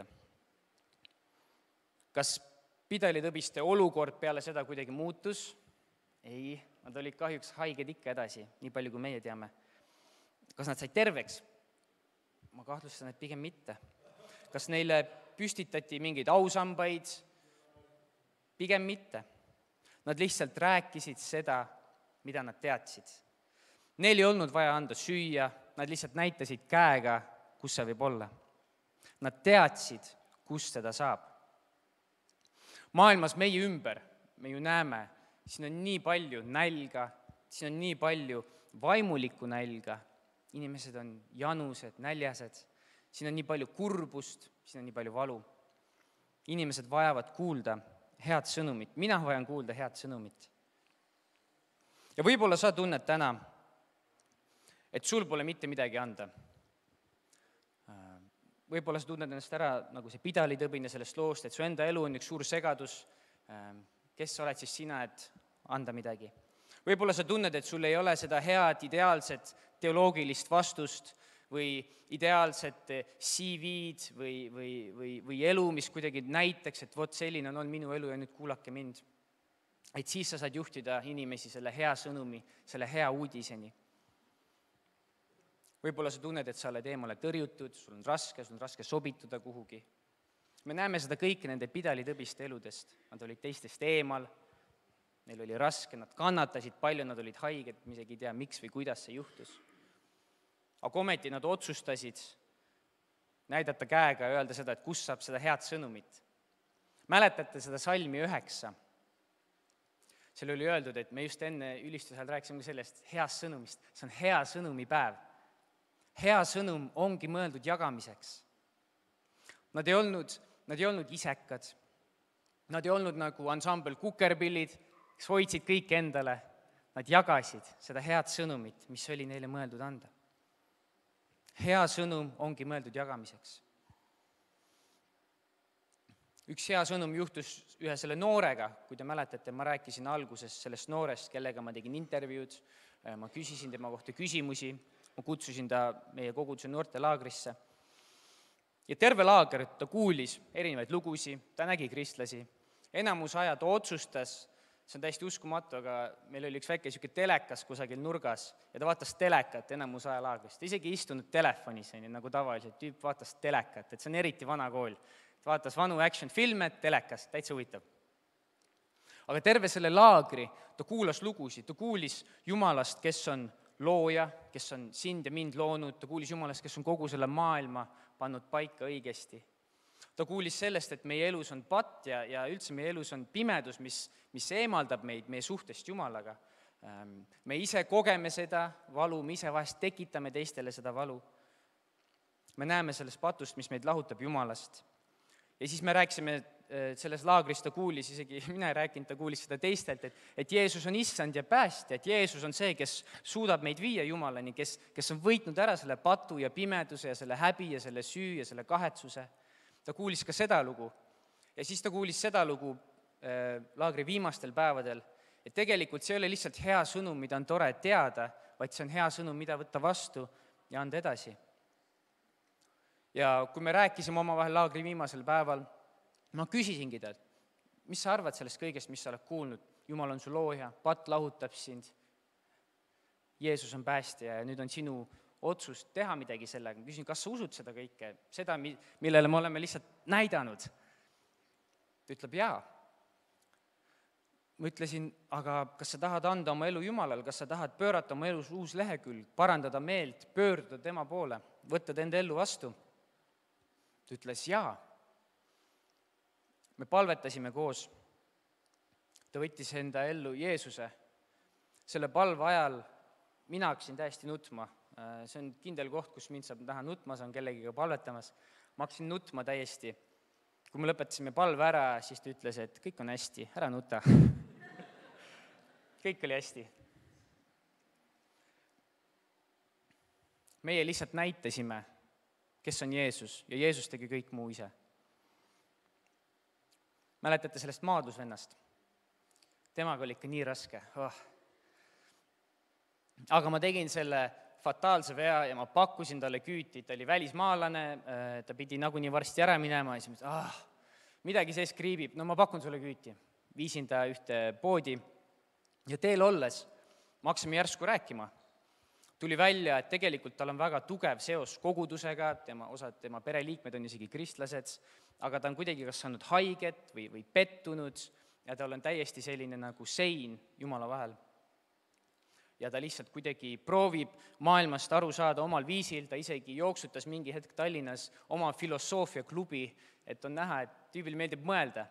Kas pidalitõbiste olukord peale seda kuidagi muutus? Ei, nad olid kahjuks haiged ikka edasi, nii palju kui meie teame. Kas nad said terveks? Ma kahtlustan, et pigem mitte. Kas neile püstitati mingeid ausambaid? Pigem mitte. Nad lihtsalt rääkisid seda, mida nad teadsid. Neil ei olnud vaja anda süüa, nad lihtsalt näitasid käega, kus see võib olla. Nad teadsid, kus seda saab. Maailmas meie ümber, me ju näeme, siin on nii palju nälga, siin on nii palju vaimulikku nälga, inimesed on janused, näljased, siin on nii palju kurbust, siin on nii palju valu. Inimesed vajavad kuulda head sõnumit, mina vajan kuulda head sõnumit. Ja võib-olla sa tunned täna, et sul pole mitte midagi anda. Võib-olla sa tunned ennast ära nagu see pidalitõbine sellest loost, et su enda elu on üks suur segadus, kes oled siis sina, et anda midagi. Võib-olla sa tunned, et sul ei ole seda head ideaalset teoloogilist vastust või ideaalset CV-d või elu, mis kuidagi näitaks, et vot selline on olnud minu elu ja nüüd kuulake mind. Et siis sa saad juhtida inimesi selle hea sõnumi, selle hea uudiseni. Võib-olla sa tunned, et sa oled eemale tõrjutud, sul on raske sobituda kuhugi. Me näeme seda kõike nende pidalitõbiste eludest. Nad olid teistest eemal, neil oli raske, nad kannatasid palju, nad olid haiged, me isegi ei tea, miks või kuidas see juhtus. Aga ometi nad otsustasid näidata käega ja öelda seda, et kus saab seda head sõnumit. Mäletate seda salmi 9? Seal oli öeldud, et me just enne ülistusel rääkisime sellest heast sõnumist. See on hea sõnumipäev. Hea sõnum ongi mõeldud jagamiseks. Nad ei olnud isekad. Nad ei olnud nagu ansambel kukerpillid, kes hoidsid kõik endale. Nad jagasid seda head sõnumit, mis oli neile mõeldud anda. Hea sõnum ongi mõeldud jagamiseks. Üks hea sõnum juhtus ühe selle noorega, kui te mäletate, ma rääkisin alguses sellest noorest, kellega ma tegin intervjuud, ma küsisin tema kohta küsimusi, ma kutsusin ta meie koguduse noortelaagrisse. Ja terve laager ta kuulis erinevaid lugusi, ta nägi kristlasi. Enamus aja ta otsustas, see on täiesti uskumatu, aga meil oli üks väike siuke telekas kusagil nurgas ja ta vaatas telekat enamus aja laagrist. Ta isegi istunud telefonis, nagu tavaliselt tüüp vaatas telekat, et see on eriti vana kool. Ta vaatas vanu action-filme, telekas, täitsa huvitav. Aga terve selle laagri ta kuulas lugusid, ta kuulis Jumalast, kes on looja, kes on sind ja mind loonud, ta kuulis Jumalast, kes on kogu selle maailma pannud paika õigesti. Ta kuulis sellest, et meie elus on patt ja üldse meie elus on pimedus, mis eemaldab meid meie suhtest Jumalaga. Me ise kogeme seda valu, me ise vahest tekitame teistele seda valu. Me näeme sellest patust, mis meid lahutab Jumalast. Ja siis me rääkisime selles laagris, ta kuulis, isegi mina ei rääkinud, ta kuulis seda teistelt, et Jeesus on issand ja päästja, et Jeesus on see, kes suudab meid viia Jumalani, kes on võitnud ära selle patu ja pimeduse ja selle häbi ja selle süü ja selle kahetsuse. Ta kuulis ka seda lugu. Ja siis ta kuulis seda lugu laagri viimastel päevadel, et tegelikult see ei ole lihtsalt hea sõnum, mida on tore teada, vaid see on hea sõnum, mida võtta vastu ja anda edasi. Ja kui me rääkisime omavahel laagri viimasel päeval, ma küsisingi talt, mis sa arvad sellest kõigest, mis sa oled kuulnud? Jumal on su looja, patt lahutab sind, Jeesus on päästja ja nüüd on sinu otsus teha midagi sellega. Ma küsin, kas sa usud seda kõike, seda, millele me oleme lihtsalt näidanud? Ta ütleb, jaa. Ma ütlesin, aga kas sa tahad anda oma elu Jumalale, kas sa tahad pöörata oma elus uus lehekülg, parandada meelt, pöörduda tema poole, võtta ta enda ellu vastu? Ta ütles, jaa. Me palvetasime koos. Ta võttis enda ellu Jeesuse. Selle palve ajal mina hakkasin täiesti nutma. See on kindel koht, kus mind saab näha nutma, saan kellegiga palvetamas. Ma hakkasin nutma täiesti. Kui me lõpetasime palve ära, siis ta ütles, et kõik on hästi, ära nuta. Kõik oli hästi. Meie lihtsalt näitasime, kes on Jeesus ja Jeesus tegi kõik muu ise. Mäletate sellest maadlusvennast? Temaga oli ikka nii raske. Aga ma tegin selle fataalse vea ja ma pakkusin talle küüti, ta oli välismaalane, ta pidi nagunii varsti ära minema ja siis midagi sees kriibib, no ma pakun sulle küüti. Viisin ta ühte poodi ja teel olles ma hakkasime järsku rääkima. Tuli välja, et tegelikult tal on väga tugev seos kogudusega, osad tema pereliikmed on isegi kristlased, aga ta on kuidagi kas saanud haiget või pettunud ja tal on täiesti selline nagu sein Jumala vahel. Ja ta lihtsalt kuidagi proovib maailmast aru saada omal viisil, ta isegi jooksutas mingi hetk Tallinnas oma filosoofia klubi, et on näha, et tüübil meeldib mõelda.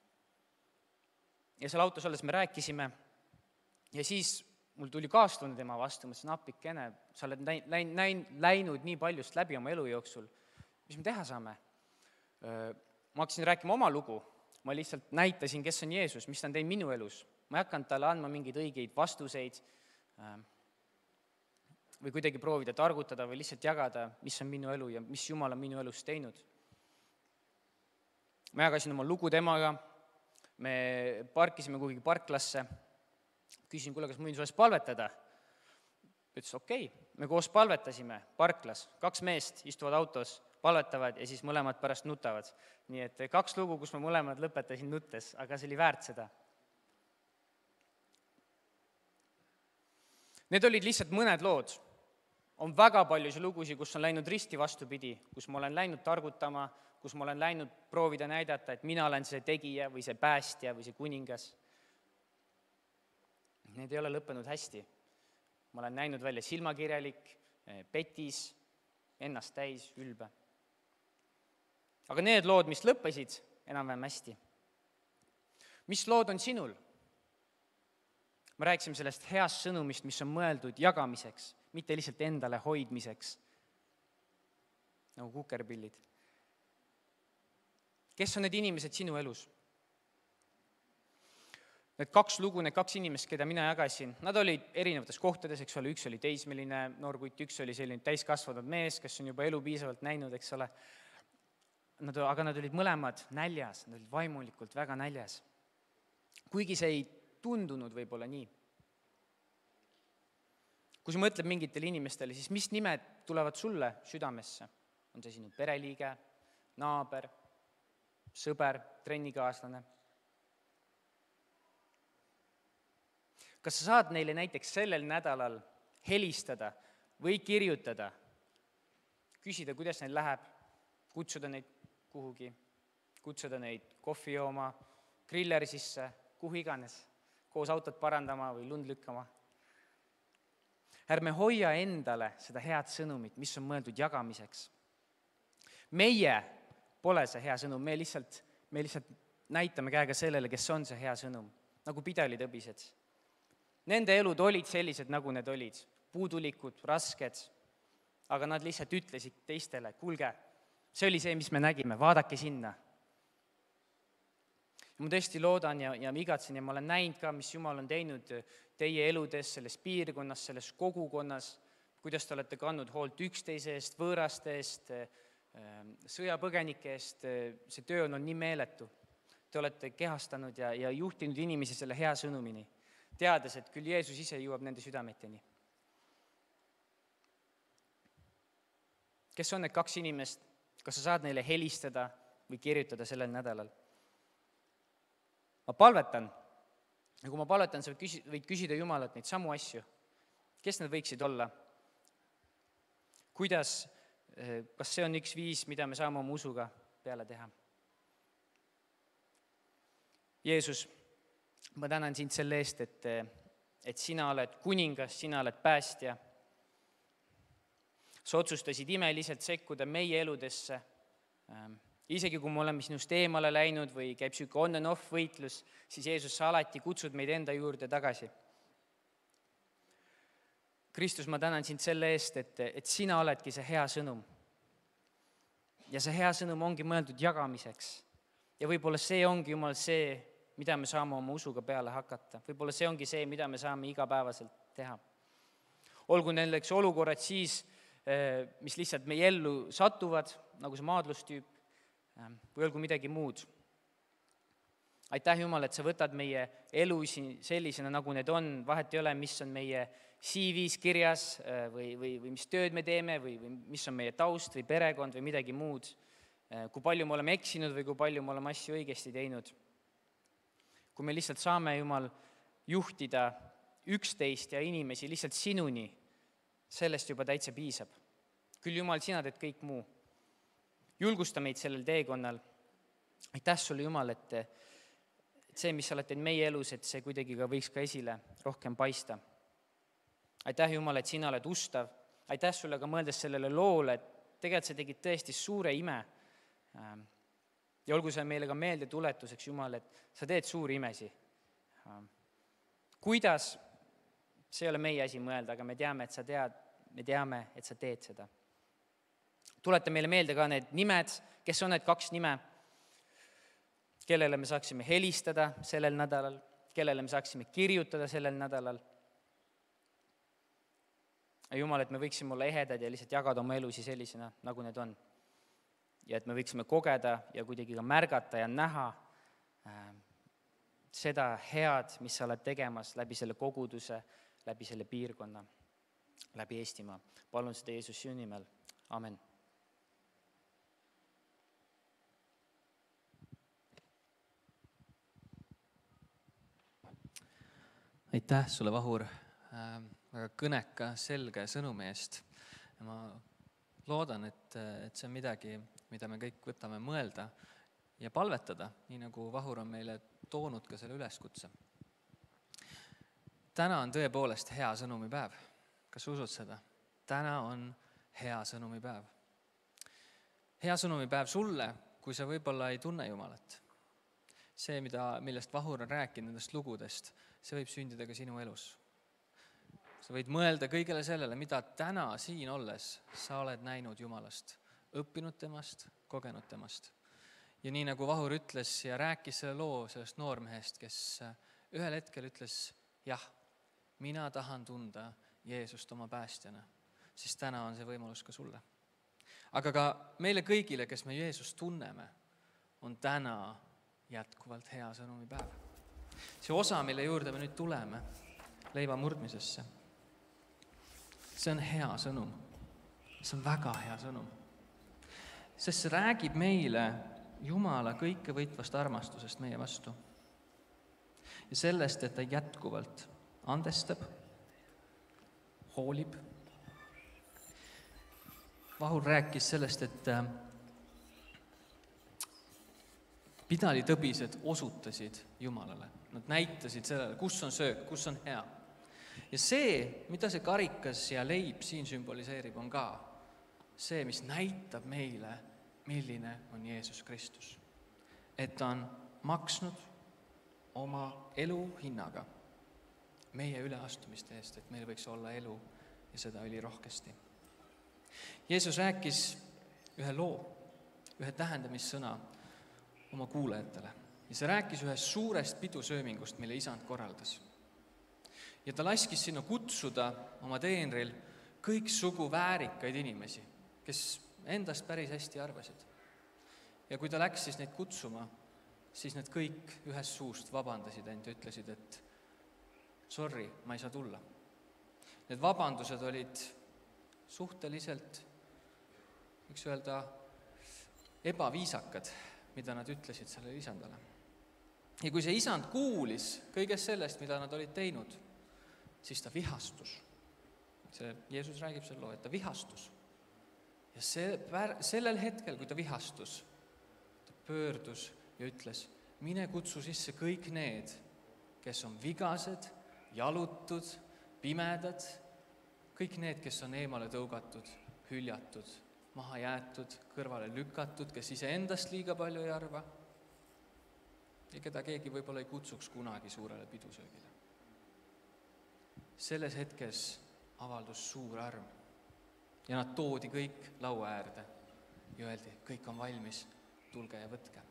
Ja seal autos olles me rääkisime ja siis mul tuli kaastunne tema vastu, ma ütlesin, appikene, sa oled läinud nii paljust läbi oma elu jooksul, mis me teha saame? Ma hakkasin rääkima oma lugu, ma lihtsalt näitasin, kes on Jeesus, mis ta on teinud minu elus. Ma ei hakanud talle andma mingeid õigeid vastuseid, või kuidagi proovida targutada või lihtsalt jagada, mis on minu elu ja mis Jumal on minu elus teinud. Ma jagasin oma lugu temaga, me parkisime kuhugi parklasse, küsin, kuule, kas ma võin sulle palvetada? Ütles, okei, me koos palvetasime parklas, 2 meest istuvad autos, palvetavad ja siis mõlemad pärast nutavad. Nii et 2 lugu, kus ma mõlemad lõpetasin nuttes, aga see oli väärt seda. Need olid lihtsalt mõned lood. On väga paljusid lugusid, kus on läinud risti vastupidi, kus ma olen läinud targutama, kus ma olen läinud proovida näidata, et mina olen see tegija või see päästja või see kuningas. Need ei ole lõppenud hästi. Ma olen näinud välja silmakirjalik, petis, ennast täis, ülbe. Aga need lood, mis lõppesid, enam-vähem hästi. Mis lood on sinul? Me rääkisime sellest heast sõnumist, mis on mõeldud jagamiseks, mitte lihtsalt endale hoidmiseks, nagu kukerpillid. Kes on need inimesed sinu elus? Need 2 lugu, need 2 inimest, keda mina jagasin, nad olid erinevates kohtades, eks ole, üks oli teismeline noorkutt, üks oli selline täiskasvanud mees, kes on juba elu piisavalt näinud, eks ole. Aga nad olid mõlemad näljas, nad olid vaimulikult väga näljas. Kuigi see ei tundunud võib-olla nii. Kui sa mõtled mingitele inimestele, siis mis nimed tulevad sulle südamesse? On see sinu pereliige, naaber, sõber, trennikaaslane? Kas sa saad neile näiteks sellel nädalal helistada või kirjutada, küsida, kuidas neil läheb, kutsuda neid kuhugi, kutsuda neid kohvi jooma, grilleri sisse, kuhu iganes, koos autot parandama või lund lükkama? Ärme hoia endale seda head sõnumit, mis on mõeldud jagamiseks. Meie pole see hea sõnum, me lihtsalt näitame käega sellele, kes on see hea sõnum, nagu pidalitõbised. Nende elud olid sellised, nagu need olid, puudulikud, rasked, aga nad lihtsalt ütlesid teistele, kuulge, see oli see, mis me nägime, vaadake sinna. Ma tõesti loodan ja igatsen ja ma olen näinud ka, mis Jumal on teinud teie eludes, selles piirkonnas, selles kogukonnas, kuidas te olete kandnud hoolt üksteise eest, võõraste eest, sõjapõgenike eest, see töö on nii meeletu. Te olete kehastanud ja juhtinud inimesi selle hea sõnumini, teades, et küll Jeesus ise jõuab nende südameteni. Kes on need 2 inimest? Kas sa saad neile helistada või kirjutada sellel nädalal? Ma palvetan, ja kui ma palvetan, sa võid küsida Jumalalt neid samu asju. Kes need võiksid olla? Kas see on üks viis, mida me saame oma usuga peale teha? Jeesus, ma tänan sind selle eest, et sina oled kuningas, sina oled päästja. Sa otsustasid imeliselt sekkuda meie eludesse. Isegi kui me oleme sinust eemale läinud või käib siuke on and off võitlus, siis Jeesus, sa alati kutsud meid enda juurde tagasi. Kristus, ma tänan sind selle eest, et sina oledki see hea sõnum. Ja see hea sõnum ongi mõeldud jagamiseks. Ja võib-olla see ongi, Jumal, see, mida me saame oma usuga peale hakata. Võib-olla see ongi see, mida me saame igapäevaselt teha. Olgu nendeks olukorrad siis, mis lihtsalt meie ellu satuvad, nagu see maadlustüüp, või olgu midagi muud. Aitäh, Jumal, et sa võtad meie elu sellisena, nagu need on, vahet ei ole, mis on meie CV-s kirjas või mis tööd me teeme või mis on meie taust või perekond või midagi muud, kui palju me oleme eksinud või kui palju me oleme asju õigesti teinud. Kui me lihtsalt saame, Jumal, juhtida üksteist ja inimesi lihtsalt sinuni, sellest juba täitsa piisab. Küll, Jumal, sina teed kõik muu. Julgusta meid sellel teekonnal. Aitäh sulle, Jumal, et see, mis sa oled teinud meie elus, et see kuidagi ka võiks ka esile rohkem paista. Aitäh, Jumal, et sina oled ustav. Aitäh sulle ka mõeldes sellele loole, et tegelikult sa tegid tõesti suure ime. Ja olgu see meile ka meelde tuletuseks, Jumal, et sa teed suuri imesi. Kuidas? See ei ole meie asi mõelda, aga me teame, et sa tead, me teame, et sa teed seda. Tuleta meile meelde ka need nimed, kes on need 2 nime, kellele me saaksime helistada sellel nädalal, kellele me saaksime kirjutada sellel nädalal. Jumal, et me võiksime olla ehedad ja lihtsalt jagada oma elusi sellisena, nagu need on. Ja et me võiksime kogeda ja kuidagi ka märgata ja näha seda head, mis sa oled tegemas läbi selle koguduse, läbi selle piirkonna, läbi Eestimaa. Palun seda Jeesus sinu nimel. Amen. Aitäh sulle, Vahur, väga kõneka, selge sõnumi eest. Ja ma loodan, et see on midagi, mida me kõik võtame mõelda ja palvetada, nii nagu Vahur on meile toonud ka selle üleskutse. Täna on tõepoolest hea sõnumipäev. Kas usud seda? Täna on hea sõnumipäev. Hea sõnumipäev sulle, kui sa võib-olla ei tunne Jumalat. See, millest Vahur on rääkinud nendest lugudest, see võib sündida ka sinu elus. Sa võid mõelda kõigele sellele, mida täna siin olles sa oled näinud Jumalast, õppinud temast, kogenud temast. Ja nii nagu Vahur ütles ja rääkis selle loo sellest noormehest, kes ühel hetkel ütles, jah, mina tahan tunda Jeesust oma päästjana, siis täna on see võimalus ka sulle. Aga ka meile kõigile, kes me Jeesust tunneme, on täna jätkuvalt hea sõnumipäev. See osa, mille juurde me nüüd tuleme, leiva murdmisesse, see on hea sõnum. See on väga hea sõnum. Sest see räägib meile Jumala kõike võitvast armastusest meie vastu. Ja sellest, et ta jätkuvalt andestab, hoolib. Vahur rääkis sellest, et pidalitõbised osutasid Jumalale. Nad näitasid sellele, kus on söök, kus on hea. Ja see, mida see karikas ja leib siin sümboliseerib, on ka see, mis näitab meile, milline on Jeesus Kristus. Et ta on maksnud oma elu hinnaga meie üleastumiste eest, et meil võiks olla elu ja seda ülirohkesti. Jeesus rääkis ühe loo, ühe tähendamissõna oma kuulajatele. Ja see rääkis ühest suurest pidusöömingust, mille isand korraldas. Ja ta laskis sinna kutsuda oma teenril kõik sugu väärikaid inimesi, kes endast päris hästi arvasid. Ja kui ta läks siis neid kutsuma, siis need kõik ühest suust vabandasid end ja ütlesid, et sorry, ma ei saa tulla. Need vabandused olid suhteliselt, võiks öelda, ebaviisakad, mida nad ütlesid sellele isandale. Ja kui see isand kuulis kõigest sellest, mida nad olid teinud, siis ta vihastus. Jeesus räägib selle loo, et ta vihastus. Ja sellel hetkel, kui ta vihastus, ta pöördus ja ütles, mine kutsu sisse kõik need, kes on vigased, jalutud, pimedad, kõik need, kes on eemale tõugatud, hüljatud, maha jäetud, kõrvale lükatud, kes ise endast liiga palju ei arva ja keda keegi võib-olla ei kutsuks kunagi suurele pidusöögile. Selles hetkes avaldus suur arm ja nad toodi kõik laua äärde ja öeldi, kõik on valmis, tulge ja võtke.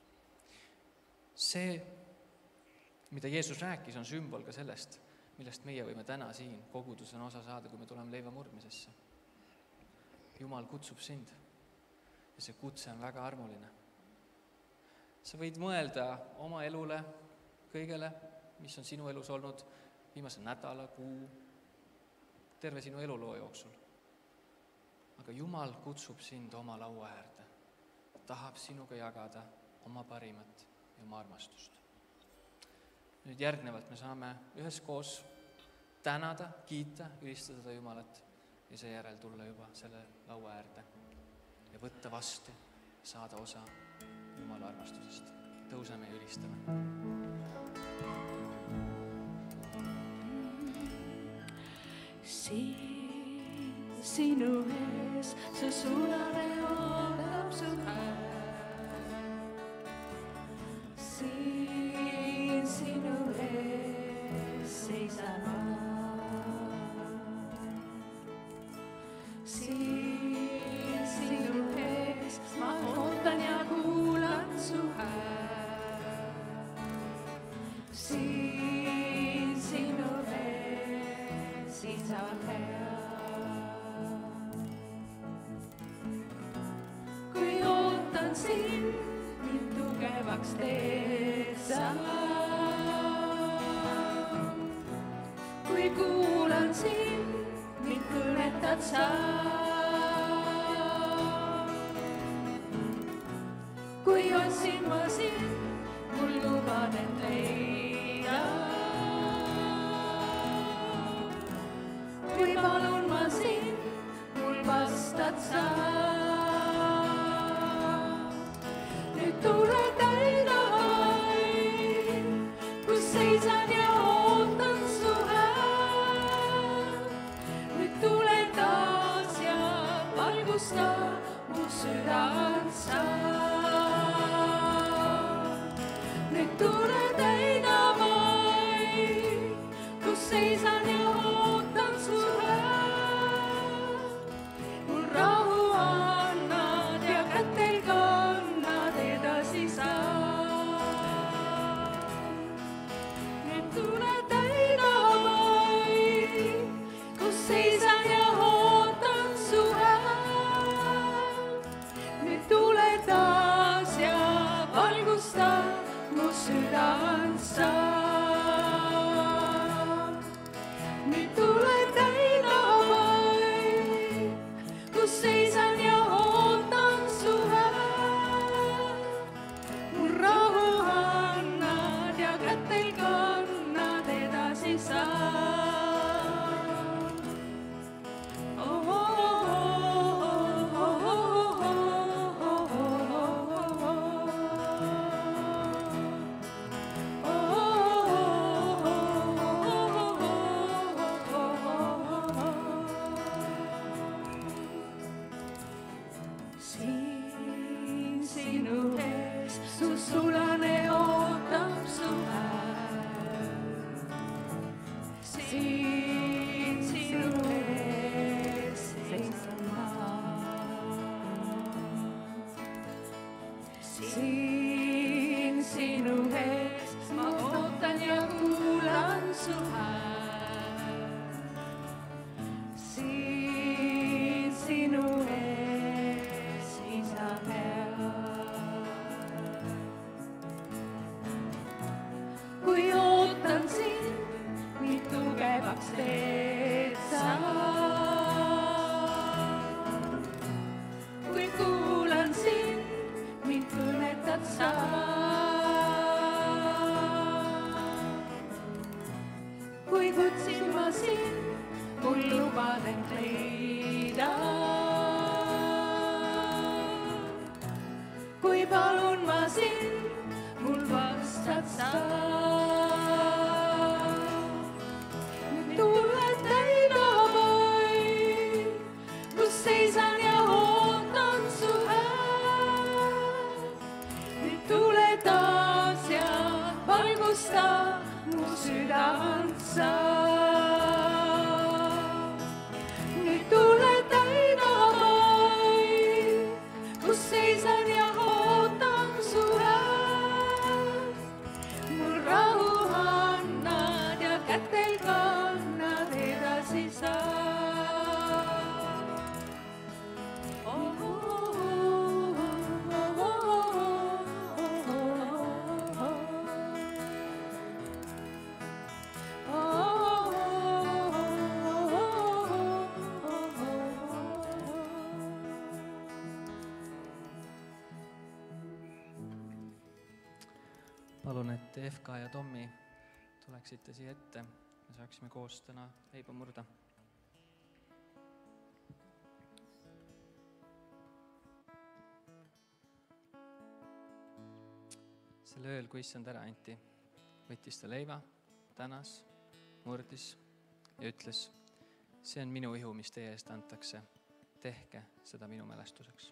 See, mida Jeesus rääkis, on sümbol ka sellest, millest meie võime täna siin kogudusena osa saada, kui me tuleme leiva murdmisesse. Jumal kutsub sind ja see kutse on väga armuline. Sa võid mõelda oma elule, kõigele, mis on sinu elus olnud viimase nädala, kuu, terve sinu eluloo jooksul. Aga Jumal kutsub sind oma laua äärde. Tahab sinuga jagada oma parimat ja oma armastust. Nüüd järgnevalt me saame üheskoos tänada, kiita, ülistada Jumalat ja seejärel tulla juba selle laua äärde ja võtta vastu, saada osa Jumala armastusest. Tõuseme ja ülistame. Siin sinu ees, see sulane ootab su hääl. Siin sinu ees seisan ma. Siin sinu ees ma ootan ja kuulan su hääl. Siin sinu ees, siin saab hea. käivaks teed sa. Kui kuulan sind, mind kõnetad sa. Kui otsin ma sind, mul luban end leida. Kui palun ma sind, mul vastad sa. Nüüd tule täida vaid, kus seisan ja ootan su hääl. Nüüd tule taas ja valgusta mu südant sa. Nüüd tule täida vaid, kus seisan ja ootan su hääl. Mul rahu annad ja kätel kannad edasi sa. Nüüd tule täida vaid, kus seisan ja ootan su hääl. Nüüd tule taas ja valgusta mu südant sa. Nüüd tule täida vaid, kus seisan ja ootan su hääl. Mul rahu annad ja kätel kannad edasi sa. Siin sinu ees, su sulane ootab su hääl. Siin sinu ees seisan ma. Siin sinu ees ma ootan ja kuulan su hääl. Siin sinu ees isa hea. Kui ootan sind, mind tugevaks teed sa. Kui kuulan sind, mind kõnetad sa. Kui kutsin ma sind, mul lubad end leida. Kui palun ma sind, mul vastad sa. Nüüd tule täida vaid, kus seisan ja ootan su hääl. Nüüd tule taas ja valgusta mu südant sa. Nüüd tule täida vaid, kus seisan ja ootan su hääl. Mul rahu annad ja kätel kannad edasi sa. palun, et FK ja Tommi tuleksite siia ette, me saaksime koos täna leiba murda. Sel ööl, kui issand ära anti, võttis ta leiva, tänas, murdis ja ütles, see on minu ihu, mis teie eest antakse. Tehke seda minu mälestuseks.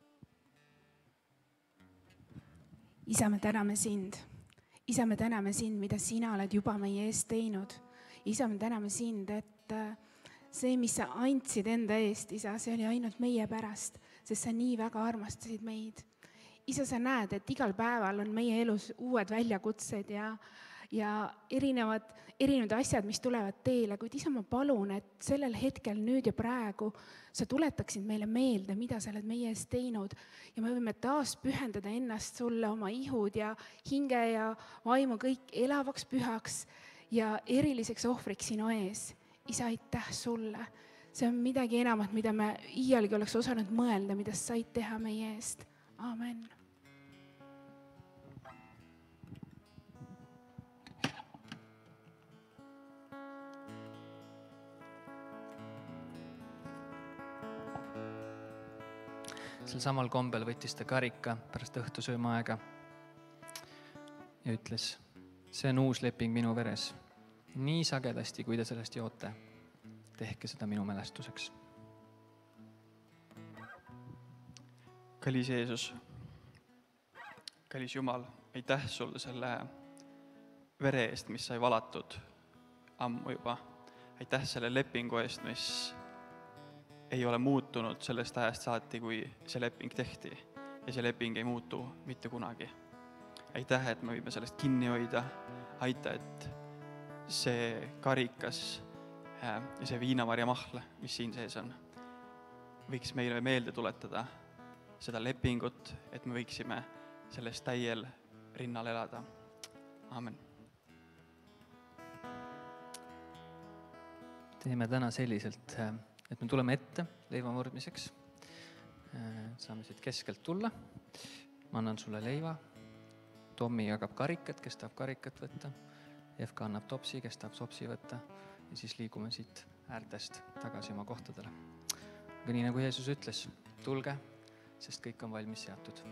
Isa, me täname sind. Isa, me täname sind, mida sina oled juba meie eest teinud. Isa, me täname sind, et see, mis sa andsid enda eest, isa, see oli ainult meie pärast, sest sa nii väga armastasid meid. Isa, sa näed, et igal päeval on meie elus uued väljakutsed ja ja erinevad asjad, mis tulevad teele, kuid isa, ma palun, et sellel hetkel, nüüd ja praegu, sa tuletaksid meile meelde, mida sa oled meie eest teinud ja me võime taas pühendada ennast sulle, oma ihud ja hinge ja vaimu kõik elavaks pühaks ja eriliseks ohvriks sinu ees. Isa, aitäh sulle. See on midagi enamat, mida me iialgi oleks osanud mõelda, mida said teha meie eest. Amen. Sel samal kombel võttis ta karika pärast õhtusöömaaega ja ütles, see on uus leping minu veres. Nii sagedasti, kui te sellest joote, tehke seda minu mälestuseks. Kallis Jeesus, kallis Jumal, aitäh sulle selle vere eest, mis sai valatud ammu juba. Aitäh selle lepingu eest, mis ei ole muutunud sellest ajast saati, kui see leping tehti ja see leping ei muutu mitte kunagi. Aitäh, et me võime sellest kinni hoida. Aita, et see karikas ja see viinamarja mahl, mis siin sees on, võiks meile meelde tuletada seda lepingut, et me võiksime selles täiel rinnal elada. Amen. Teeme täna selliselt, et me tuleme ette leiva murdmiseks. Saame siit keskelt tulla. Ma annan sulle leiva. Tommi jagab karikat, kes tahab karikat võtta. Efka annab topsi, kes tahab topsi võtta. Ja siis liigume siit äärtest tagasi oma kohtadele. Aga nii nagu Jeesus ütles, tulge, sest kõik on valmis seatud.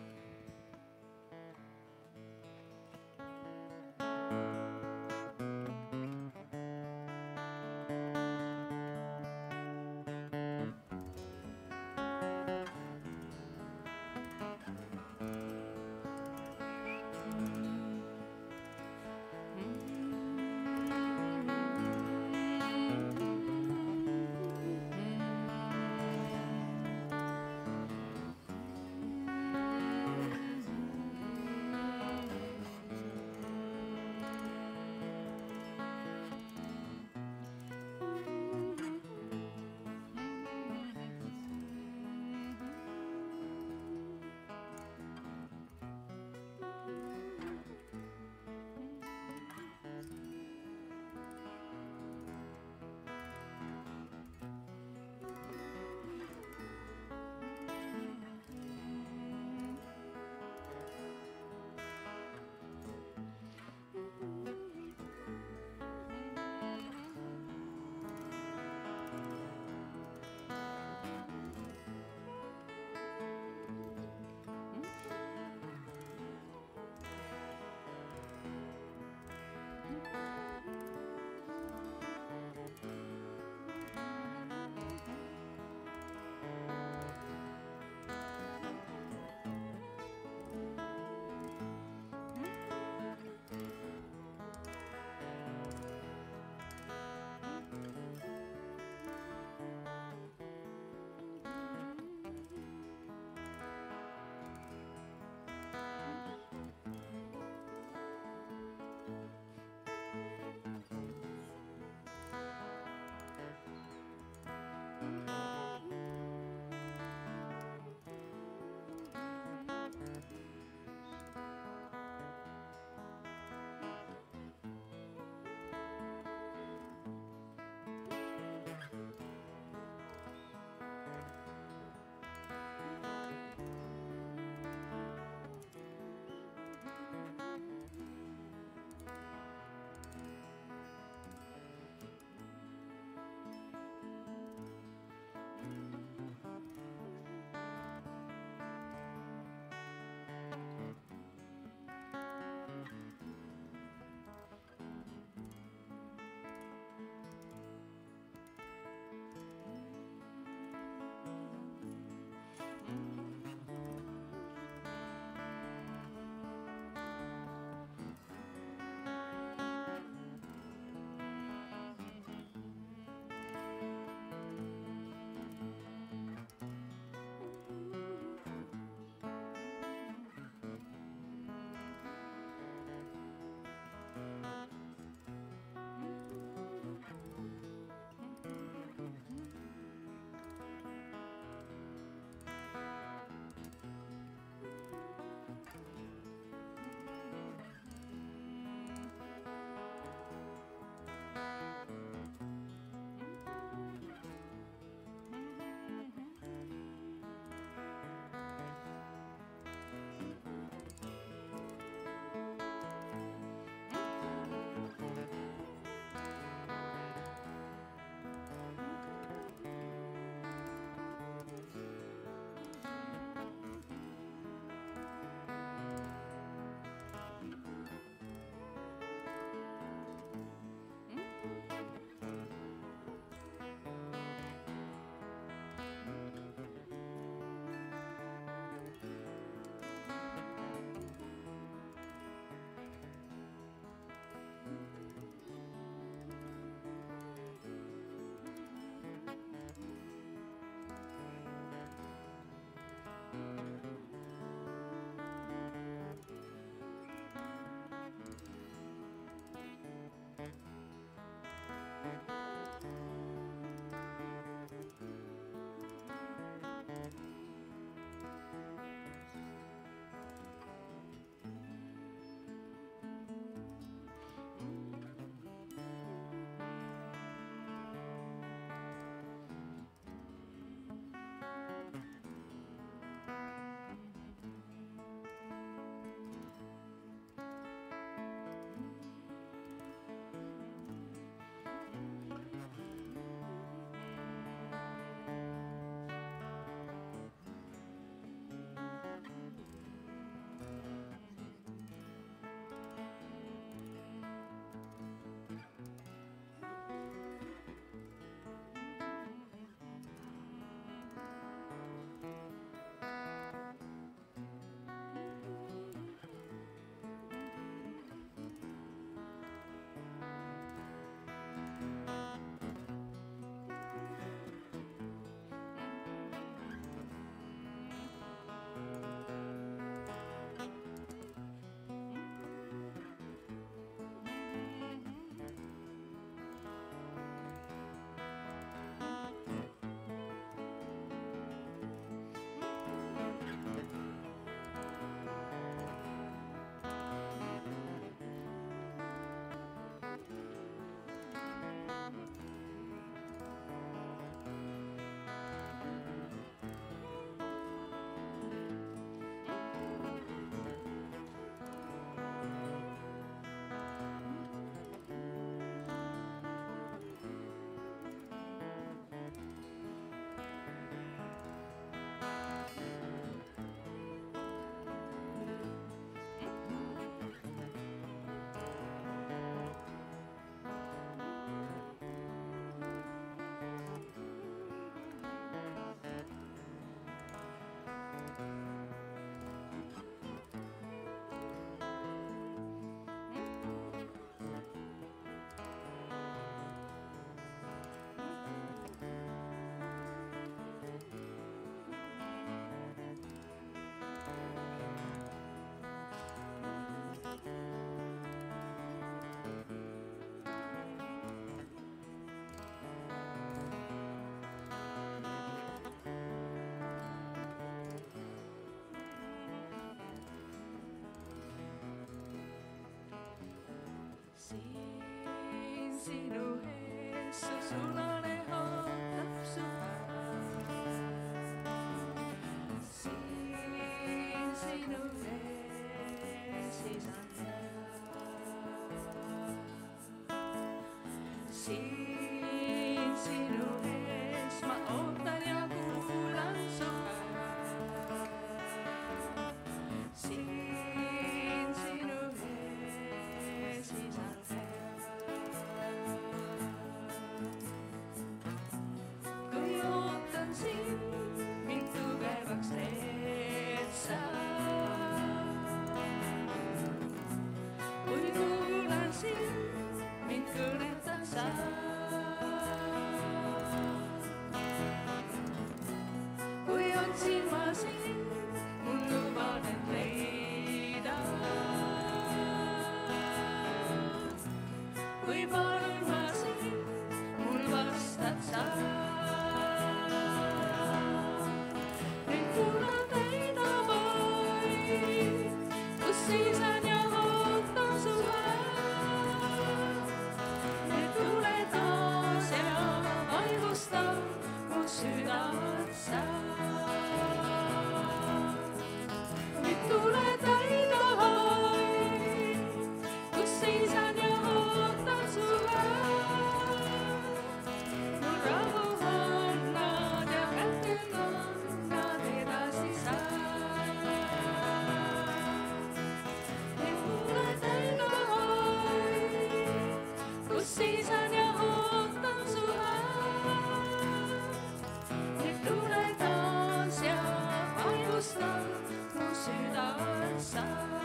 see sulane ootab su siin sinu ees seisan siin sinu ees ma ootan ja kuulan su siin sinu ees seisan kui ootan sind mind tugevaks teed sa kui kuulan sind mind kõnetad sa kui otsin ma sind mul lubad end leida kui palun ma sind mul vastad sa nüüd tule täida vaid kus seisan ja ootan su häält nüüd tule taas ja valgusta mu südant sa nüüd tule täida vaid kus seisan ja ootan su häält mul rahu annad ja kätte kannad edasi sa nüüd tule täida vaid kus seisan ja ootan su häält nüüd tule taas ja valgusta mu südant sa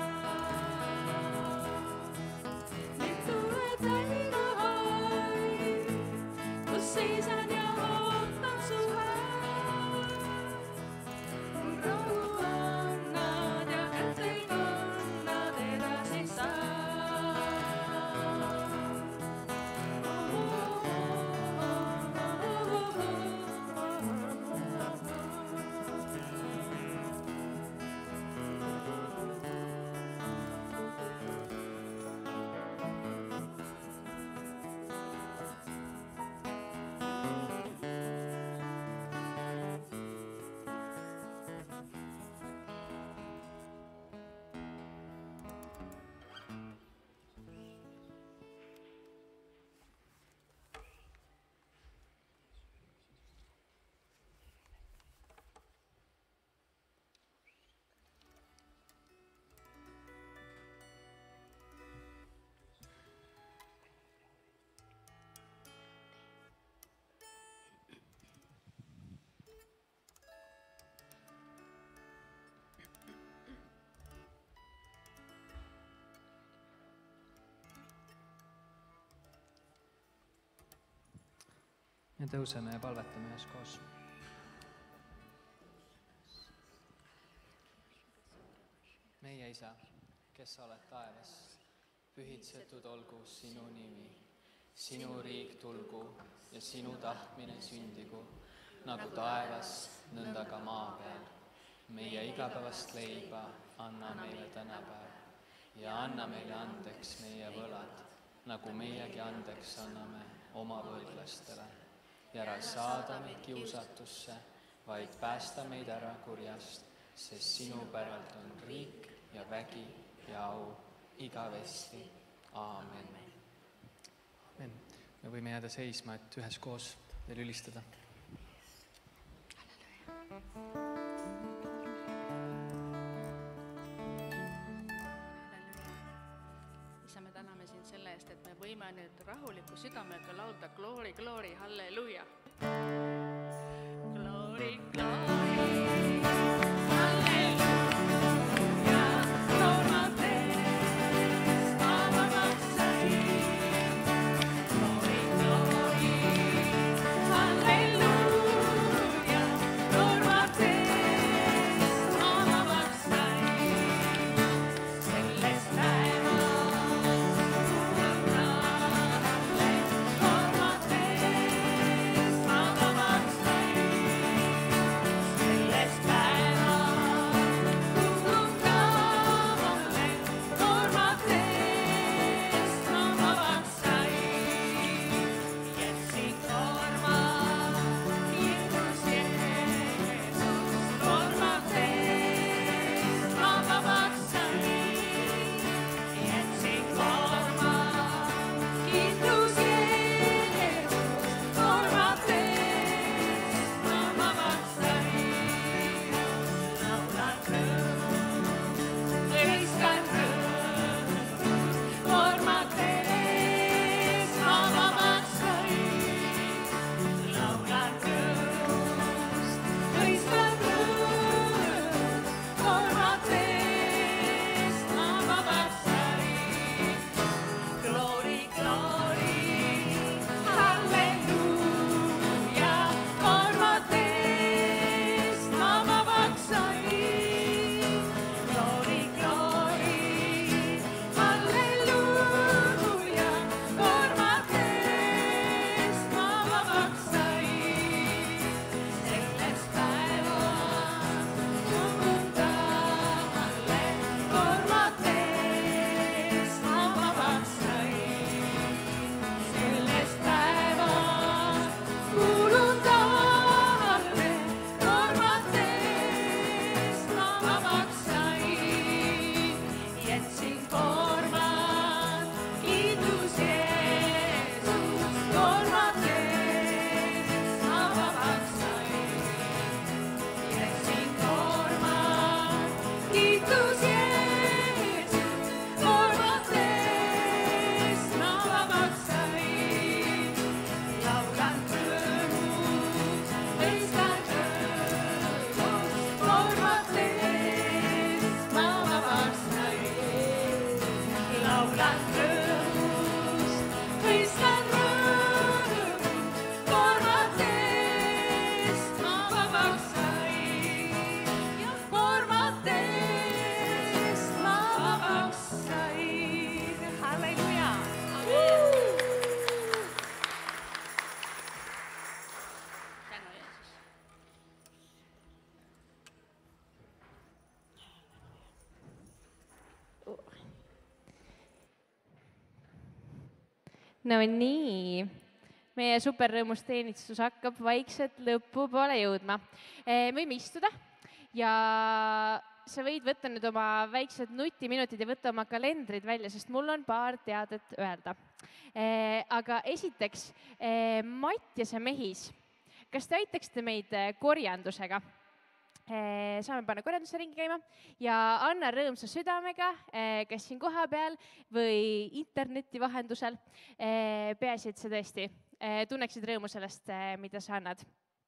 nüüd tule täida vaid kus seisan ja ootan su häält mul rahu annad ja kätte kannad edasi sa me tõuseme ja palvetame üheskoos. meie Isa, kes sa oled taevas, pühitsetud olgu sinu nimi, sinu riik tulgu ja sinu tahtmine sündigu, nagu taevas, nõnda ka maa peal. meie igapäevast leiba anna meile tänapäev ja anna meile andeks meie võlad, nagu meiegi andeks anname oma võlglastele. ja ära saada meid kiusatusse, vaid päästa meid ära kurjast, sest sinu päralt on riik ja vägi ja au igavesti. Aamen. Amen. Me võime jääda seisma, et üheskoos veel ülistada. Isa, me täname sind selle eest, et me võime nüüd rahuliku südamega laulda glory, glory, halleluuja. Glory, glory. mõistan rõõmu, koormatest ma vabaks sain. Koormatest ma vabaks sain. halleluuja. tänu Jeesus. No nii, meie superrõõmus teenistus hakkab vaikselt lõpupoole jõudma. Võime istuda ja sa võid võtta nüüd oma väiksed nutiminutid ja võtta oma kalendrid välja, sest mul on paar teadet öelda. Aga esiteks, Mattias ja Mehis, kas te aitaksite meid korjandusega? Saame panna korjanduse ringi käima ja anna rõõmsa südamega, kes siin kohapeal või interneti vahendusel, peaasi, et sa tõesti tunneksid rõõmu sellest, mida sa annad.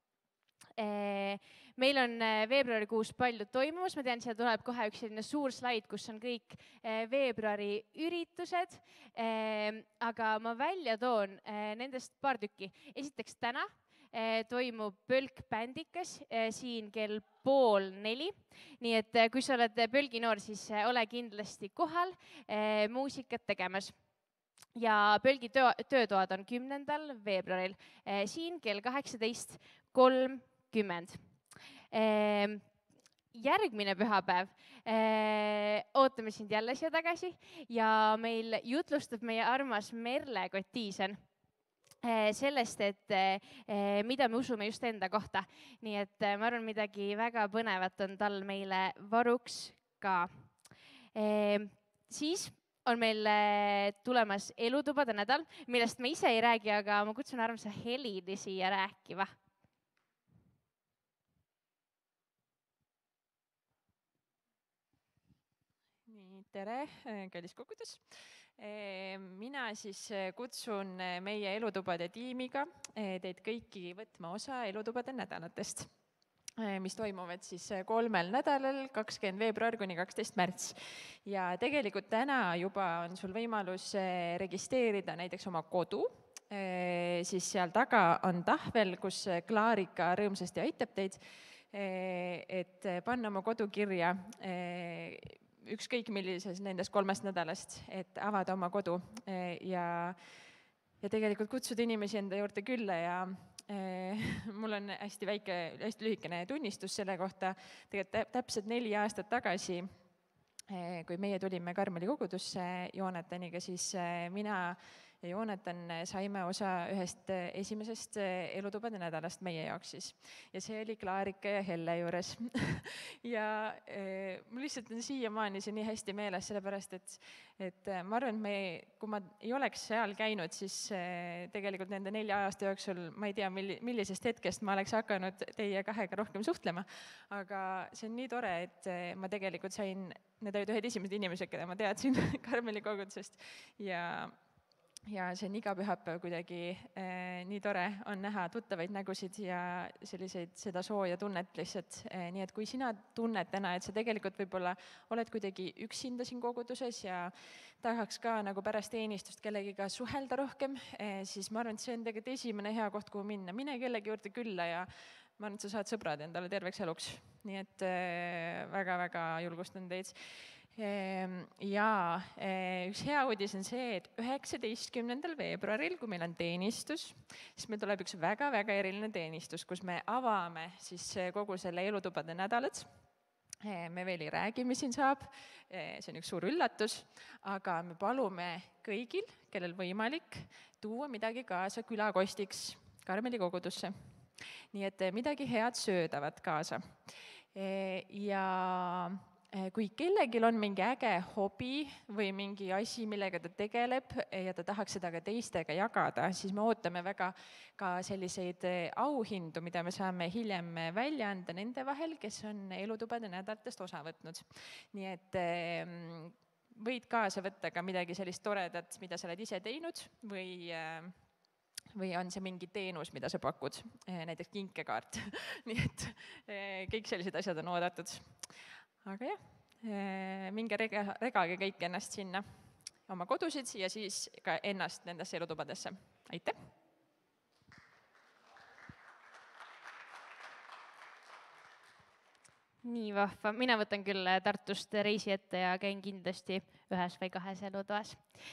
Meil on veebruarikuus palju toimumas, ma tean, siia tuleb kohe üks selline suur slaid, kus on kõik veebruari üritused, aga ma välja toon nendest paar tükki. Esiteks täna toimub Pölk bändikas siin kell 3:30. Nii et kui sa oled Pölginoor, siis ole kindlasti kohal muusikat tegemas. Ja Pölgi töötoad on 10. veebruaril siin kell 18:30. Järgmine pühapäev ootame sind jälle siia tagasi ja meil jutlustab meie armas Merle Kotiisen sellest, et mida me usume just enda kohta. Nii et ma arvan, midagi väga põnevat on tal meile varuks ka. Siis on meil tulemas elutubade nädal, millest me ise ei räägi, aga ma kutsun armsa Helili siia rääkima. Tere, kallis kogudus. Mina siis kutsun meie elutubade tiimiga teid kõiki võtma osa elutubade nädalatest, mis toimuvad siis 3 nädalal, 20 veebruar kuni 12 märts. Ja tegelikult täna juba on sul võimalus registreerida näiteks oma kodu, siis seal taga on tahvel, kus Klaarika rõõmsasti aitab teid, et panna oma kodu kirja ükskõik millises nendest 3 nädalast, et avada oma kodu ja tegelikult kutsuda inimesi enda juurde külla ja mul on hästi lühikene tunnistus selle kohta. Tegelikult täpselt 4 aastat tagasi, kui meie tulime Karmeli kogudusse Joonataniga, siis mina ja Joonatan saime osa ühest esimesest elutubade nädalast meie jaoks siis. Ja see oli Klaarika ja Helle juures. Ja mul lihtsalt on siiamaani see nii hästi meeles, sellepärast et ma arvan, et kui ma ei oleks seal käinud, siis tegelikult nende 4 aasta jooksul ma ei tea, millisest hetkest ma oleks hakanud teie kahega rohkem suhtlema. Aga see on nii tore, et ma tegelikult sain, need olid ühed esimesed inimesed, keda ma teadsin Karmeli kogudusest ja see on iga pühapäev kuidagi nii tore on näha tuttavaid nägusid ja seda sooja tunnet lihtsalt. Nii et kui sina tunned täna, et sa tegelikult võib-olla oled kuidagi üksinda siin koguduses ja tahaks ka nagu pärast teenistust kellegiga suhelda rohkem, siis ma arvan, et see on tegelikult esimene hea koht, kuhu minna. Mine kellegi juurde külla ja ma arvan, et sa saad sõbrad endale terveks eluks. Nii et väga-väga julgustan teid. Ja üks hea uudis on see, et 19. veebruaril, kui meil on teenistus, siis meil tuleb üks väga-väga eriline teenistus, kus me avame siis kogu selle elutubade nädalat. Me veel ei räägi, mis siin saab, see on üks suur üllatus, aga me palume kõigil, kellel võimalik, tuua midagi kaasa külakostiks Karmeli kogudusse. Nii et midagi head söödavat kaasa. Ja kui kellelgi on mingi äge hobi või mingi asi, millega ta tegeleb ja ta tahaks seda ka teistega jagada, siis me ootame väga ka selliseid auhindu, mida me saame hiljem välja anda nende vahel, kes on elutubade nädalatest osa võtnud. Nii et võid kaasa võtta ka midagi sellist toredat, mida sa oled ise teinud või on see mingi teenus, mida sa pakud, näiteks kinkekaart. Nii et kõik sellised asjad on oodatud. Aga jah, minge regage kõik ennast sinna oma kodusid ja siis ka ennast nendesse elutubadesse. Aitäh! Nii vahva, mina võtan küll Tartust reisi ette ja käin kindlasti 1 või 2 elutoas.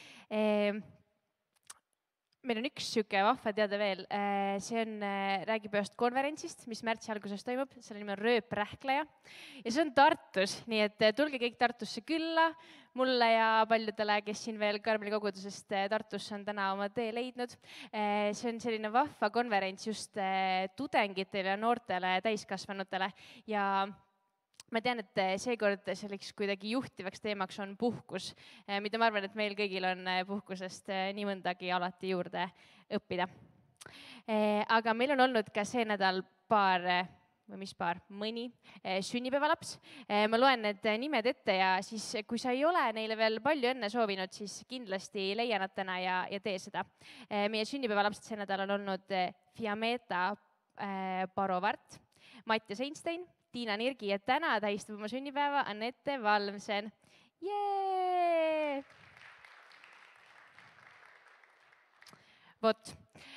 Meil on üks sihuke vahva teade veel, see on, räägib ühest konverentsist, mis märtsi alguses toimub, selle nimi on Rööprähkleja ja see on Tartus, nii et tulge kõik Tartusse külla, mulle ja paljudele, kes siin veel Karmeli kogudusest Tartusse on täna oma tee leidnud. See on selline vahva konverents just tudengitele ja noortele täiskasvanutele ja ma tean, et seekord selleks kuidagi juhtivaks teemaks on puhkus, mida ma arvan, et meil kõigil on puhkusest nii mõndagi alati juurde õppida. Aga meil on olnud ka see nädal mõni sünnipäevalaps. Ma loen need nimed ette ja siis, kui sa ei ole neile veel palju õnne soovinud, siis kindlasti leia nad täna ja tee seda. Meie sünnipäevalapsed see nädal on olnud Fiameta Barovart, Mattias Einstein, Tiina Nirgi ja täna tähistab oma sünnipäeva Anette Valmsen. Jee! Vot,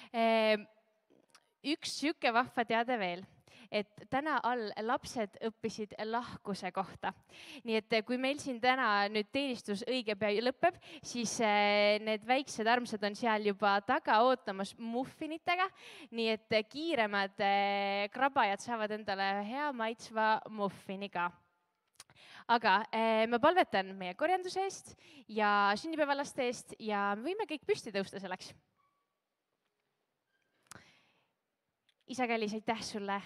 üks sihuke vahva teade veel, et täna all lapsed õppisid lahkuse kohta. Nii et kui meil siin täna nüüd teenistus õige pea lõpeb, siis need väiksed armsad on seal juba taga ootamas muffinitega, nii et kiiremad krabajad saavad endale hea maitsva muffini ka. Aga ma palvetan meie korjanduse eest ja sünnipäevalaste eest ja me võime kõik püsti tõusta selleks. Isa kallis, aitäh sulle,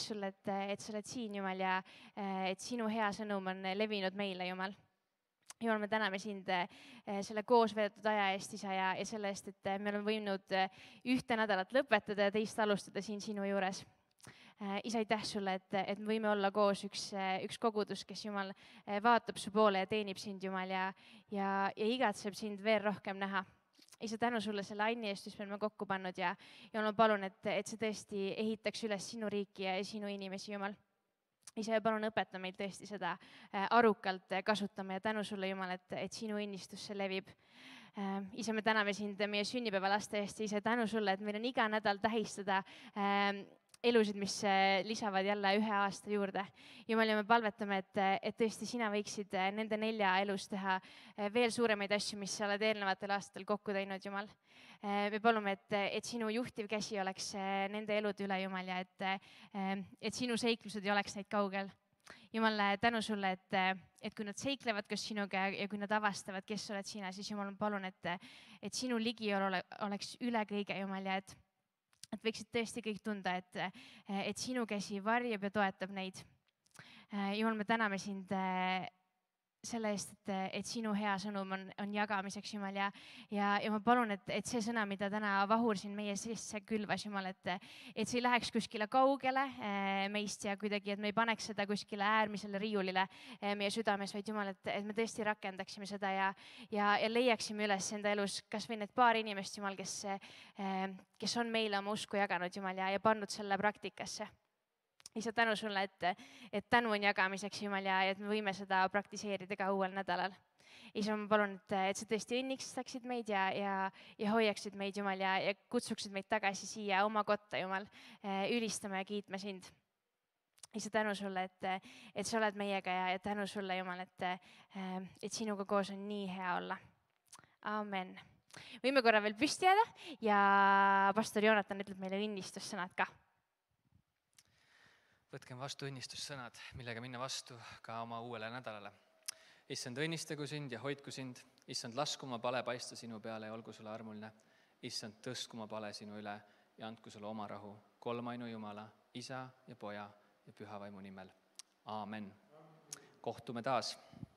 et sa oled siin, Jumal, ja et sinu hea sõnum on levinud meile, Jumal. Jumal, me täname sind selle koos veedetud aja eest, Isa, ja selle eest, et me oleme võinud ühte nädalat lõpetada ja teist alustada siin sinu juures. Isa, aitäh sulle, et me võime olla koos üks kogudus, kes, Jumal, vaatab su poole ja teenib sind, Jumal, ja igatseb sind veel rohkem näha. Isa, tänu sulle selle Anni eest, mis me oleme kokku pannud ja ma palun, et see tõesti ehitaks üles sinu riiki ja sinu inimesi, Jumal. Isa, palun õpeta meil tõesti seda arukalt kasutama ja tänu sulle, Jumal, et sinu õnnistus see levib. Isa, me täname sind meie sünnipäevalaste eest ja isa, tänu sulle, et meil on iga nädal tähistada elusid, mis lisavad jälle 1 aasta juurde. Jumal, ja me palvetame, et tõesti sina võiksid nende 4 elus teha veel suuremaid asju, mis sa oled eelnevatel aastatel kokku teinud, Jumal. Me palume, et sinu juhtiv käsi oleks nende elude üle, Jumal, ja et sinu seiklused ei oleks neid kaugel. Jumal, tänu sulle, et kui nad seiklevad kas sinuga ja kui nad avastavad, kes oled sina, siis Jumal, ma palun, et sinu ligiolu oleks üle kõige, Jumal, ja et võiksid tõesti kõik tunda, et sinu käsi varjab ja toetab neid. Jumal, me täname sind selle eest, et sinu hea sõnum on jagamiseks, Jumal, ja ma palun, et see sõna, mida täna Vahur siin meie sisse külvas, Jumal, et see ei läheks kuskile kaugele meist ja kuidagi, et me ei paneks seda kuskile äärmisele riiulile meie südames, vaid Jumal, et me tõesti rakendaksime seda ja leiaksime üles enda elus kas või need paar inimest, Jumal, kes on meile oma usku jaganud, Jumal, ja pannud selle praktikasse. Isa, tänu sulle, et tänu on jagamiseks, Jumal, ja et me võime seda praktiseerida ka uuel nädalal. Isa, ma palun, et sa tõesti õnnistaksid meid ja hoiaksid meid, Jumal, ja kutsuksid meid tagasi siia oma kotta, Jumal, ülistama ja kiitma sind. Isa, tänu sulle, et sa oled meiega ja tänu sulle, Jumal, et sinuga koos on nii hea olla. Amen. Võime korra veel püsti jääda ja pastor Joonatan ütleb meile õnnistussõnad ka. Võtkem vastu õnnistussõnad, millega minna vastu ka oma uuele nädalale. Issand, õnnistagu sind ja hoidku sind. Issand, lasku oma pale paista sinu peale ja olgu sulle armuline. Issand, tõstku oma pale sinu üle ja andku sulle oma rahu. Kolmainu Jumala, Isa ja Poja ja Püha Vaimu nimel. Aamen. Kohtume taas.